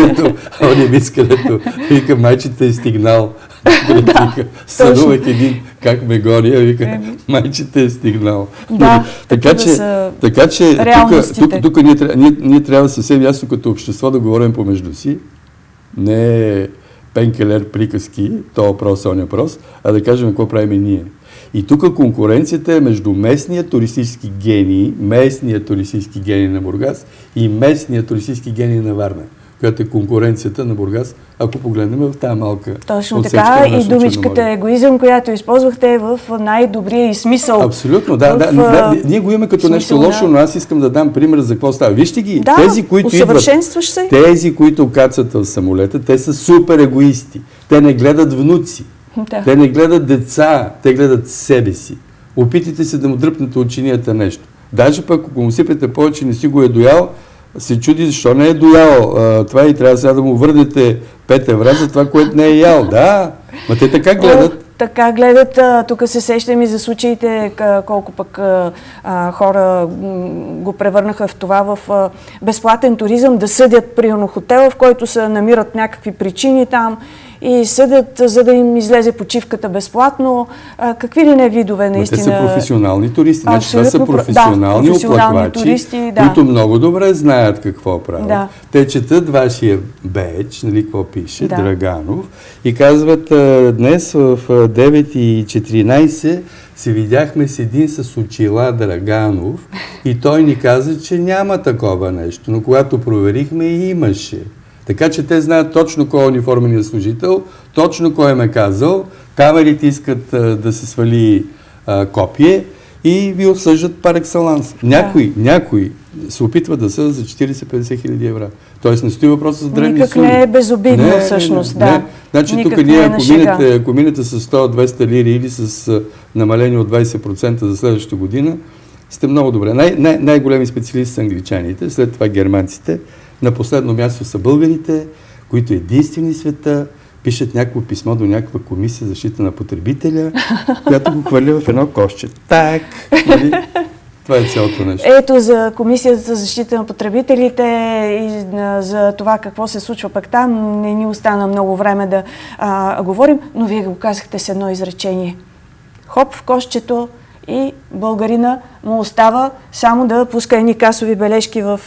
където вика, майчета е стигнал. Съдувах един, как ме гони, вика, майчета е стигнал. Да, така че тук ние трябва съвсем ясно като общество да говорим помежду си. Не пенкелер приказки, то въпрос, он въпрос, а да кажем какво правим ние. И тук конкуренцията е между местния туристически гений на Бургас и местния туристически гений на Варна, която е конкуренцията на Бургас, ако погледнем в тази малка Точно така, и думичката егоизъм, която използвахте в най-добрия и смисъл. Абсолютно, да. Ние го имаме като нещо лошо, но аз искам да дам пример за какво става. Вижте ги, тези, които кацат в самолета, те са супер егоисти. Те не гледат внуци, те не гледат деца, те гледат себе си. Опитайте се да му дръпнете от чинията нещо. Даже пък, ако му сипете повече, не си го е доял, се чуди защо не е доял това и трябва сега да му върнете 5 евра за това, което не е ял. Да, ма те така гледат. Така гледат. Тук се сещам и за случаите, колко пък хора го превърнаха в това, в безплатен туризъм, да съдят примерно хотела, в който се намират някакви причини там и съдят, за да им излезе почивката безплатно. Какви ли не видове наистина? Те са професионални туристи. Значи това са професионални оплаквачи, които много добре знаят какво правят. Да. Те четат вашия бедж, нали, какво пише, Драганов, и казват, днес в 9:14 се видяхме с един с очила Драганов и той ни каза, че няма такова нещо, но когато проверихме, имаше. Така че те знаят точно кой е униформеният служител, точно кой им е казал, камерите искат да се свали копие и ви осъждат пар екселанс. Някой се опитва да съда за 40-50 хиляди евра. Тоест не стои въпроса за древни суми. Никак не е безобидно всъщност. Не. Значи тук ние, ако минете с 100-200 лири или с намаление от 20% за следващата година, сте много добре. Най-големи специалисти са англичаните, след това германците. На последно място са българите, които единствени в света пишат някакво писмо до някаква комисия за защита на потребителя, която го хвърля в едно кошче. Так! Нали? Това е цялото нещо. Ето за Комисията за защита на потребителите и за това какво се случва пък там, не ни остана много време да говорим, но вие го казахте с едно изречение. Хоп в кошчето и българина му остава само да пуска едни касови бележки в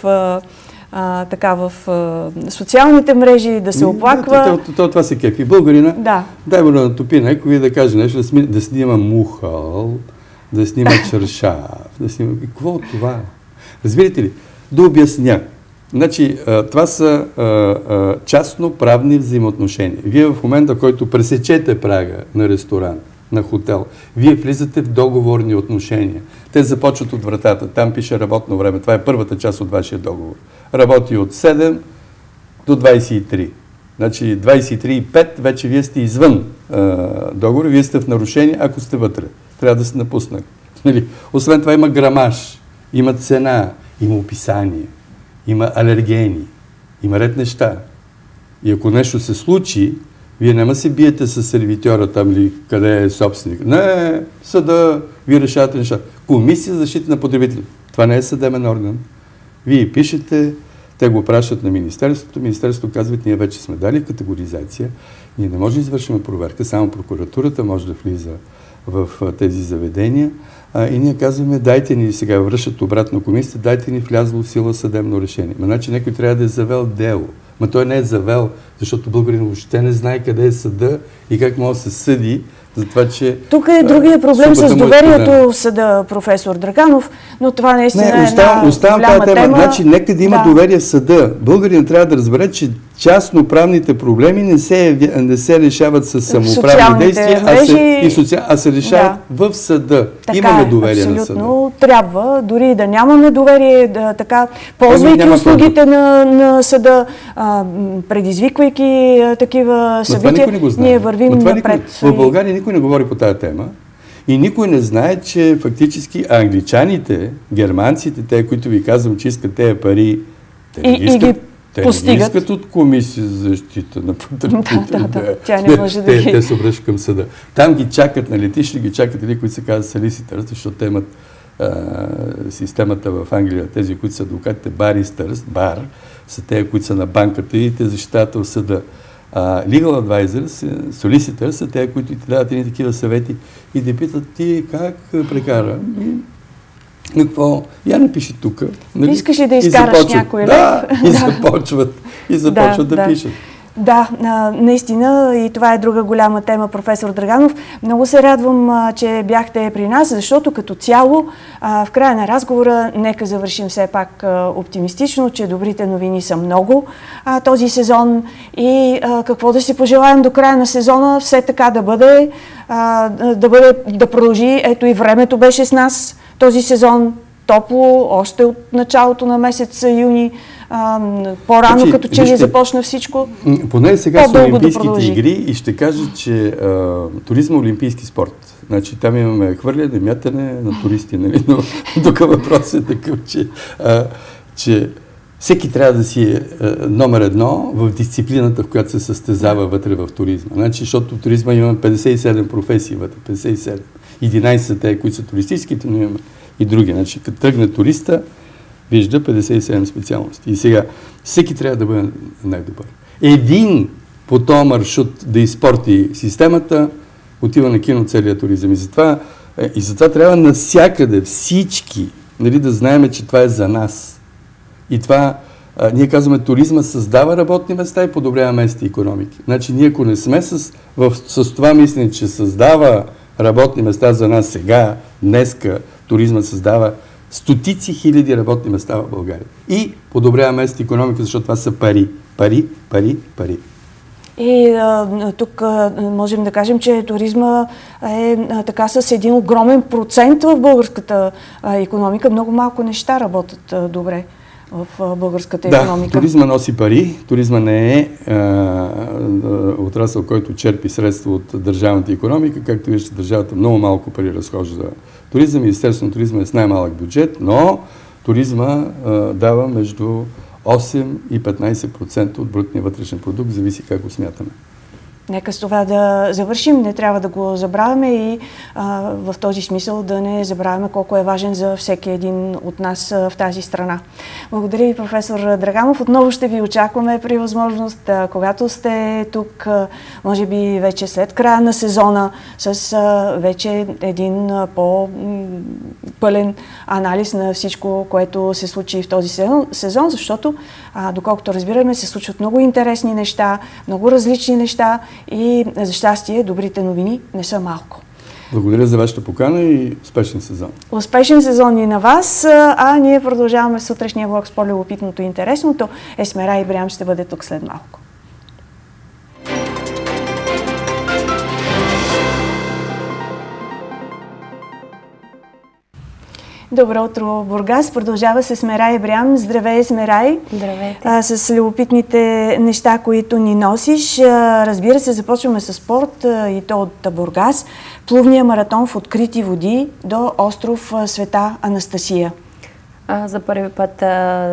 социалните мрежи, да се оплаква. Това се кефи. Българина, дай му да натопи някой и да каже нещо, да снима мухъл, да снима чершав, да снима... Какво от това? Разбирате ли? Да обясня. Значи, това са частно-правни взаимоотношения. Вие в момента, в който пресечете прага на ресторант на хотел. Вие влизате в договорни отношения. Те започват от вратата. Там пише работно време. Това е първата част от вашия договор. Работи от 7 до 23. Значи 23,5 вече вие сте извън договора, вие сте в нарушение, ако сте вътре. Трябва да се напуснат. Нали? Освен това има грамаж, има цена, има описание, има алергени, има ред неща. И ако нещо се случи, вие няма се биете с сервитьора там ли, къде е собственик. Не, съда, вие решавате нещата. Комисия за защита на потребители. Това не е съдебен орган. Вие пишете, те го пращат на Министерството. Министерството казват, ние вече сме дали категоризация. Ние не можем да извършим проверка, само прокуратурата може да влиза в тези заведения. И ние казваме, дайте ни, сега връщат обратно комисията, дайте ни влязло в сила съдебно решение. Значи някой трябва да е завел дело. Ма той не е завел, защото българин въобще не знае къде е съда и как може да се съди за това, че... Тук е другия проблем с доверието в съда, професор Драганов, но това наистина е една голяма тема. Значи, нека да има доверие в съда. Българин трябва да разбере, че частноправните проблеми не се решават с самоправни действия, а се решават в съда. Имаме доверие на съда. Абсолютно трябва, дори да нямаме доверие, ползвайки услугите на съда, предизвиквайки такива събития, ние вървим напред. В България никой не говори по тая тема и никой не знае, че фактически англичаните, германците, те, които ви казвам, че искат тези пари, те не искат от Комисия за защита на потребителите. Тя не може да ги... Те се обръщат към съда. Там ги чакат на летище, ги чакат или които се казват солиситърс, защото те имат системата в Англия, тези, които са адвокатите, баристърс, бар, са тези, които са на банката и те защитават в съда. Legal advisors, solicitors са тези, които ти дават едни такива съвети и те питат ти как прекара. Какво? Я напиши тук. Нали? Искаш ли да изкараш някой лев? Да, и започват да пишат. Да, наистина и това е друга голяма тема, професор Драганов. Много се радвам, че бяхте при нас, защото като цяло в края на разговора нека завършим все пак оптимистично, че добрите новини са много този сезон и какво да си пожелаем до края на сезона, все така да бъде, да продължи. Ето и времето беше с нас този сезон. Топло, още от началото на месец юни, по-рано като че ли започна всичко. Поне сега са Олимпийските игри и ще кажа, че туризма е олимпийски спорт. Значи там имаме хвърляне, мятане на туристи, нали? Но тук въпрос е такъв, че всеки трябва да си е номер едно в дисциплината, в която се състезава вътре в туризма. Значи, защото в туризма имаме 57 професии вътре, 57. 11 са те, които са туристическите, но имаме и други. Значи, като тръгне туриста, вижда 57 специалности. И сега, всеки трябва да бъде най-добър. Един по този маршрут да изпорти системата, отива на кино целият туризъм. И затова трябва навсякъде всички, нали, да знаем, че това е за нас. И това, ние казваме, туризма създава работни места и подобрява местните икономики. Значи, ние ако не сме с това мислене, че създава работни места за нас сега, днеска, туризма създава стотици хиляди работни места в България. И подобрява местната икономика, защото това са пари. Пари, пари, пари. И тук можем да кажем, че туризма е така с един огромен процент в българската икономика. Много малко неща работят добре в българската икономика. Да, туризма носи пари. Туризма не е отрасъл, който черпи средства от държавната икономика. Както виждате, държавата много малко пари разхожда туризъм. Министерството на туризма е с най-малък бюджет, но туризма дава между 8 и 15% от брутния вътрешен продукт, зависи как го смятаме. Нека с това да завършим, не трябва да го забравяме и в този смисъл да не забравяме колко е важен за всеки един от нас в тази страна. Благодаря ви, професор Драганов. Отново ще ви очакваме при възможност, когато сте тук, може би вече след края на сезона, с вече един по-пълен анализ на всичко, което се случи в този сезон, защото, доколкото разбираме, се случват много интересни неща, много различни неща, и за щастие, добрите новини не са малко. Благодаря за вашата покана и успешен сезон. Успешен сезон и на вас, а ние продължаваме сутрешния блок с по-любопитното и интересното. Есмера Ибрям ще бъде тук след малко. Добро утро, Бургас. Продължава се Смерай Ибрям. Здравей, Смерай. Здравейте. С любопитните неща, които ни носиш. Разбира се, започваме с спорт и то от Бургас. Плувния маратон в открити води до остров Света Анастасия. За първи път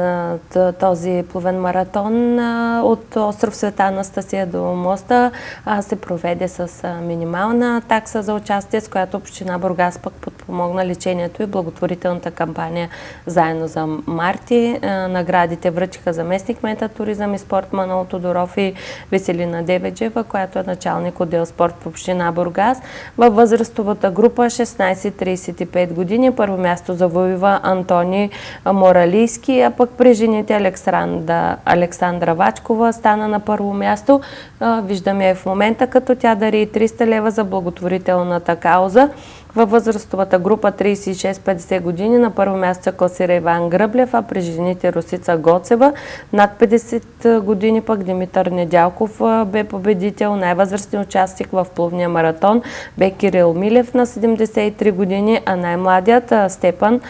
този плувен маратон от остров Света Анастасия до моста се проведе с минимална такса за участие, с която община Бургас пък подпомогна лечението и благотворителната кампания Заедно за Марти. Наградите връчиха заместник-кмета туризъм и спорт Манол Тодоров и Веселина Деведжева, която е началник отдел спорт в община Бургас. Във възрастовата група 16-35 години първо място завоюва Антони Моралийски, а пък при жените Александра Вачкова стана на първо място. Виждаме я в момента, като тя дари 300 лева за благотворителната кауза. Във възрастовата група 36-50 години на първо място се класира Иван Гръблев, а при жените Русица Гоцева. Над 50 години пък Димитър Недялков бе победител. Най-възрастен участник в плувния маратон бе Кирил Милев на 73 години, а най-младият Степан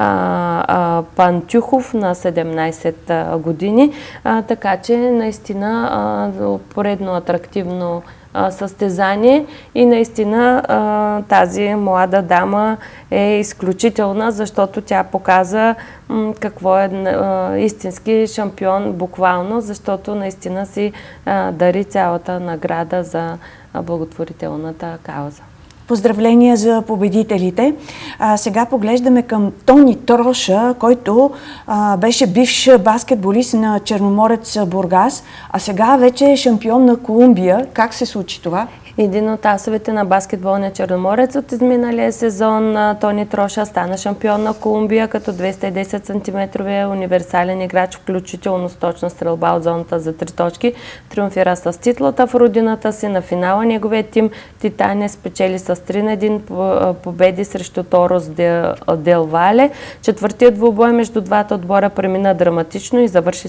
Пантюхов на 17 години. Така че наистина поредно атрактивно състезание и наистина тази млада дама е изключителна, защото тя показа какво е истински шампион буквално, защото наистина си дари цялата награда за благотворителната кауза. Поздравления за победителите. Сега поглеждаме към Тони Троша, който беше бивш баскетболист на Черноморец Бургас, а сега вече е шампион на Колумбия. Как се случи това? Един от асовете на баскетболния Черноморец от изминалия сезон Тони Троша стана шампион на Колумбия като 210 см универсален играч, включително с точна стрелба от зоната за 3 точки. Триумфира с титлата в родината си. На финала неговият тим Титане спечели с 3-1 победи срещу Торос Дел Вале. Четвъртият двубой между двата отбора премина драматично и завърши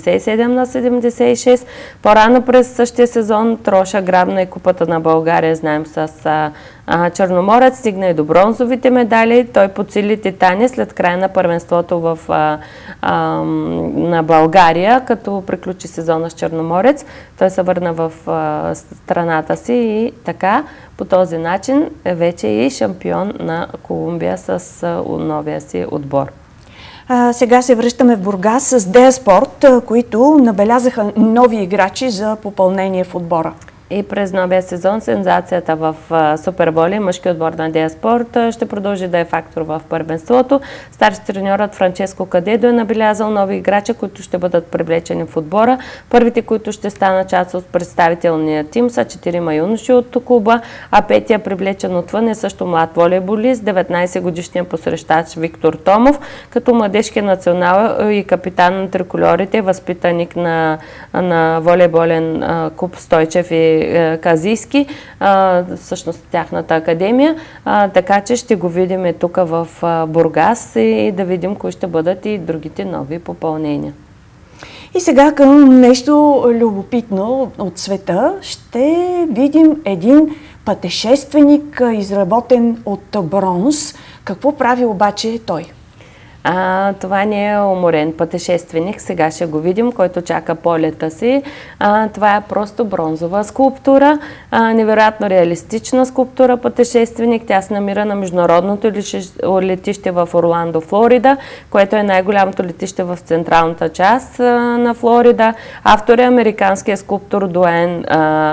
77-76. По-рано през същия сезон Троша грабна и купата на България, знаем, с Черноморец, стигна и до бронзовите медали. Той подсили Титане след края на първенството на България, като приключи сезона с Черноморец. Той се върна в страната си и така по този начин вече е и шампион на Колумбия с новия си отбор. Сега се връщаме в Бургас с Дея Спорт, които набелязаха нови играчи за попълнение в отбора. И през новия сезон сензацията в Суперболи, мъжки отбор на Дея Спорт, ще продължи да е фактор в първенството. Старши треньорът Франческо Кадедо е набелязал нови играчи, които ще бъдат привлечени в отбора. Първите, които ще станат част от представителния тим, са 4 юноши от клуба, а петия привлечен отвън е също млад волейболист, 19-годишният посрещач Виктор Томов, като младежки национал и капитан на трикольорите, възпитаник на волейболен клуб Стойчев и Казийски, всъщност тяхната академия, така че ще го видим тук в Бургас и да видим кои ще бъдат и другите нови попълнения. И сега към нещо любопитно от света ще видим един пътешественик, изработен от бронз. Какво прави обаче той? Това не е уморен пътешественик, сега ще го видим, който чака полета си. Това е просто бронзова скулптура, невероятно реалистична скулптура пътешественик. Тя се намира на международното летище в Орландо, Флорида, което е най-голямото летище в централната част на Флорида. Автор е американският скулптор Дуейн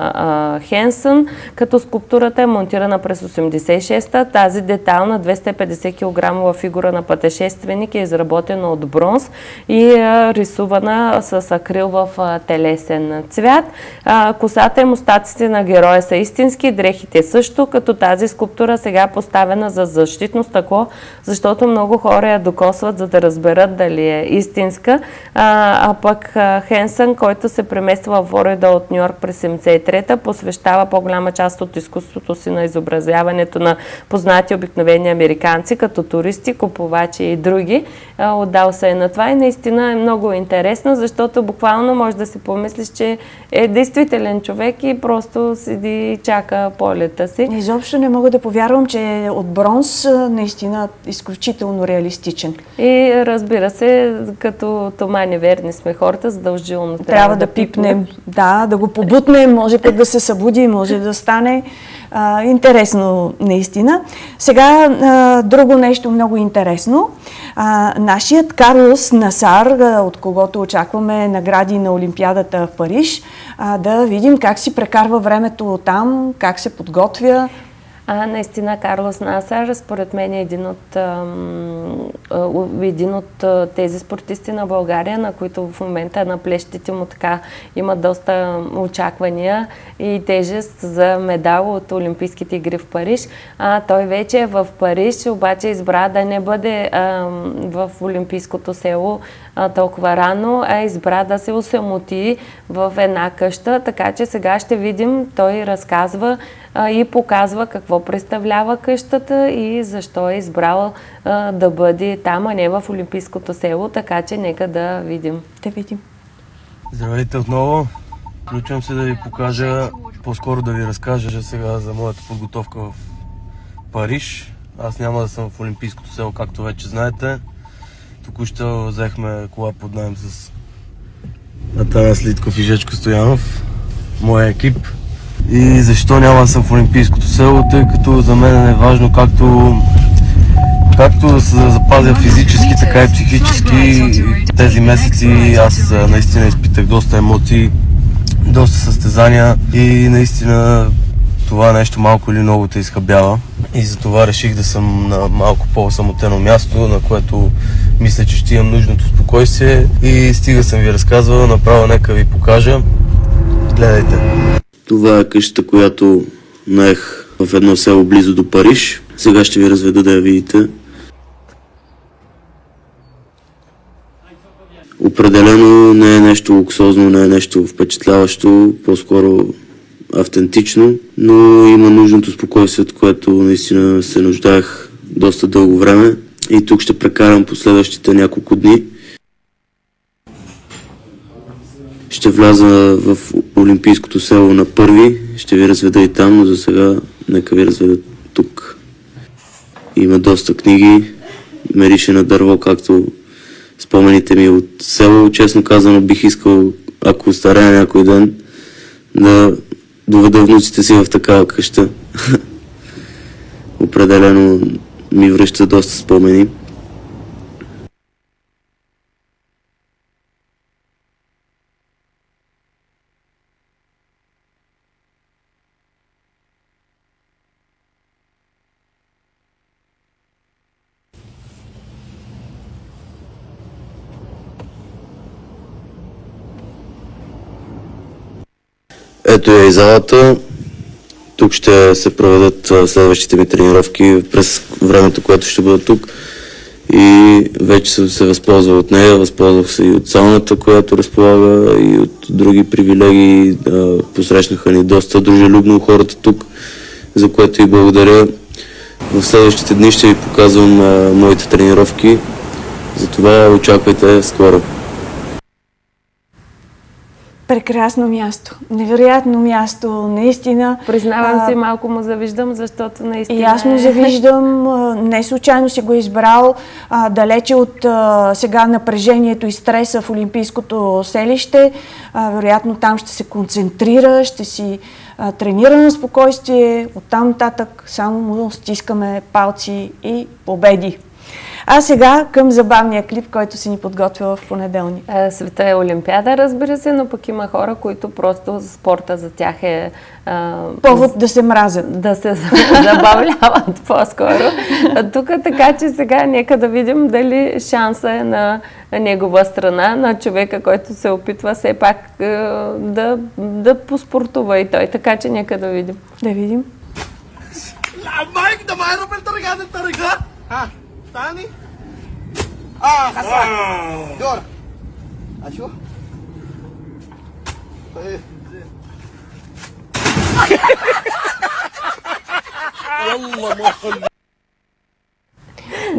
Хенсън, като скулптурата е монтирана през 86-та. Тази детална 250 кг фигура на пътешественик е изработена от бронз и е рисувана с акрил в телесен цвят. Косата и мустаците на героя са истински, дрехите също, като тази скулптура сега е поставена за защитно стъкло, защото много хора я докосват, за да разберат дали е истинска. А пък Хенсън, който се премества в Флорида от Нью-Йорк през 73-та, посвещава по-голяма част от изкуството си на изобразяването на познати обикновени американци, като туристи, купувачи и други. винаги. Отдал се е на това и наистина е много интересно, защото буквално може да си помислиш, че е действителен човек и просто седи и чака полета си. Изобщо не мога да повярвам, че е от бронз, наистина изключително реалистичен. И разбира се, като Тома неверни сме хората, задължително трябва да пипнем. Да го побутнем, може пък да се събуди, може да стане интересно наистина. Сега друго нещо много интересно. Нашият Карлос Насар, от когото очакваме награди на Олимпиадата в Париж, да видим как си прекарва времето там, как се подготвя. Наистина Карлос Насар, според мен е един от тези спортисти на България, на които в момента на плещите му така имат доста очаквания и тежест за медал от Олимпийските игри в Париж. Той вече е в Париж, обаче избра да не бъде в Олимпийското село толкова рано, а избра да се осамоти в една къща, така че сега ще видим, той разказва и показва какво представлява къщата и защо е избрал да бъде там, а не в Олимпийското село, така че нека да видим. Да видим. Здравейте отново. Включвам се да ви покажа, по-скоро да ви разкажа сега за моята подготовка в Париж. Аз няма да съм в Олимпийското село, както вече знаете. Току-що взехме кола под наем с Атанас Литков и Жечко Стоянов, моя екип. И защо няма да съм в Олимпийското село, тъй като за мен е важно както да се запазя физически, така и психически. Тези месеци аз наистина изпитах доста емоции, доста състезания и наистина това нещо малко или много те изхабява. И затова реших да съм на малко по-самотено място, на което мисля, че ще имам нужното спокойствие. И стига съм ви разказвал, направо нека ви покажа. Гледайте. Това е къщата, която наех в едно село близо до Париж. Сега ще ви разведа да я видите. Определено не е нещо луксозно, не е нещо впечатляващо, по-скоро автентично, но има нужното спокойствие, от което наистина се нуждаех доста дълго време. И тук ще прекарам последващите няколко дни. Ще вляза в Олимпийското село на 1-ви, ще ви разведа и там, но за сега нека ви разведа тук. Има доста книги, мирише на дърво, както спомените ми от село. Честно казано, бих искал, ако остаря някой ден, да доведа внуците си в такава къща. Определено ми връща доста спомени. Ето е и залата. Тук ще се проведат следващите ми тренировки през времето, което ще бъда тук. И вече съм се възползвал от нея. Възползвах се и от сауната, която разполага, и от други привилегии. Посрещнаха ни доста дружелюбно хората тук, за което и благодаря. В следващите дни ще ви показвам моите тренировки. Затова очаквайте скоро. Прекрасно място, невероятно място, наистина. Признавам се, малко му завиждам, защото наистина и аз му завиждам, не случайно си го избрал, далече от сега напрежението и стреса в Олимпийското селище. Вероятно там ще се концентрира, ще си тренира на спокойствие, оттам нататък само му стискаме палци и победи. А сега към забавния клип, който си ни подготвила в понеделник. Света е Олимпиада, разбира се, но пък има хора, които просто спорта за тях е повод да се мразят. Да се забавляват по-скоро. Тук така, че сега нека да видим дали шанса е на негова страна, на човека, който се опитва все пак да поспортува и той. Така че нека да видим. Да видим. Tani? Kasar. Dur. Acho.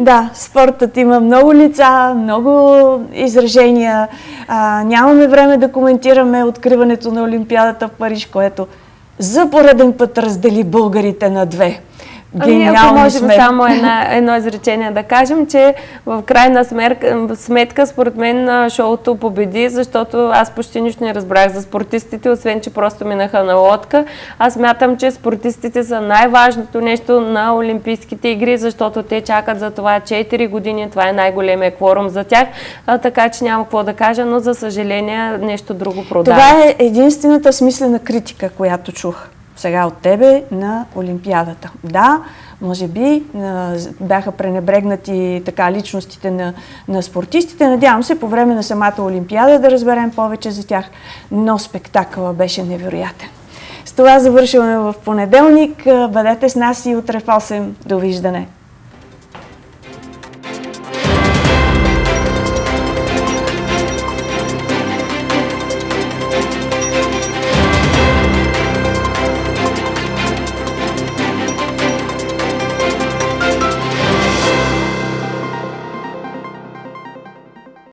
Да, спортът има много лица, много изражения. Нямаме време да коментираме откриването на Олимпиадата в Париж, което за пореден път раздели българите на две. Ако можем само едно изречение да кажем, че в крайна сметка, според мен, шоуто победи, защото аз почти нищо не разбрах за спортистите, освен, че просто минаха на лодка. Аз мятам, че спортистите са най-важното нещо на Олимпийските игри, защото те чакат за това 4 години. Това е най-големия кворум за тях, така че няма какво да кажа, но за съжаление нещо друго продава. Това е единствената смислена критика, която чух сега от тебе на Олимпиадата. Да, може би бяха пренебрегнати така личностите на спортистите. Надявам се по време на самата Олимпиада да разберем повече за тях, но спектакълът беше невероятен. С това завършваме в понеделник. Бъдете с нас и утре в 8. Довиждане!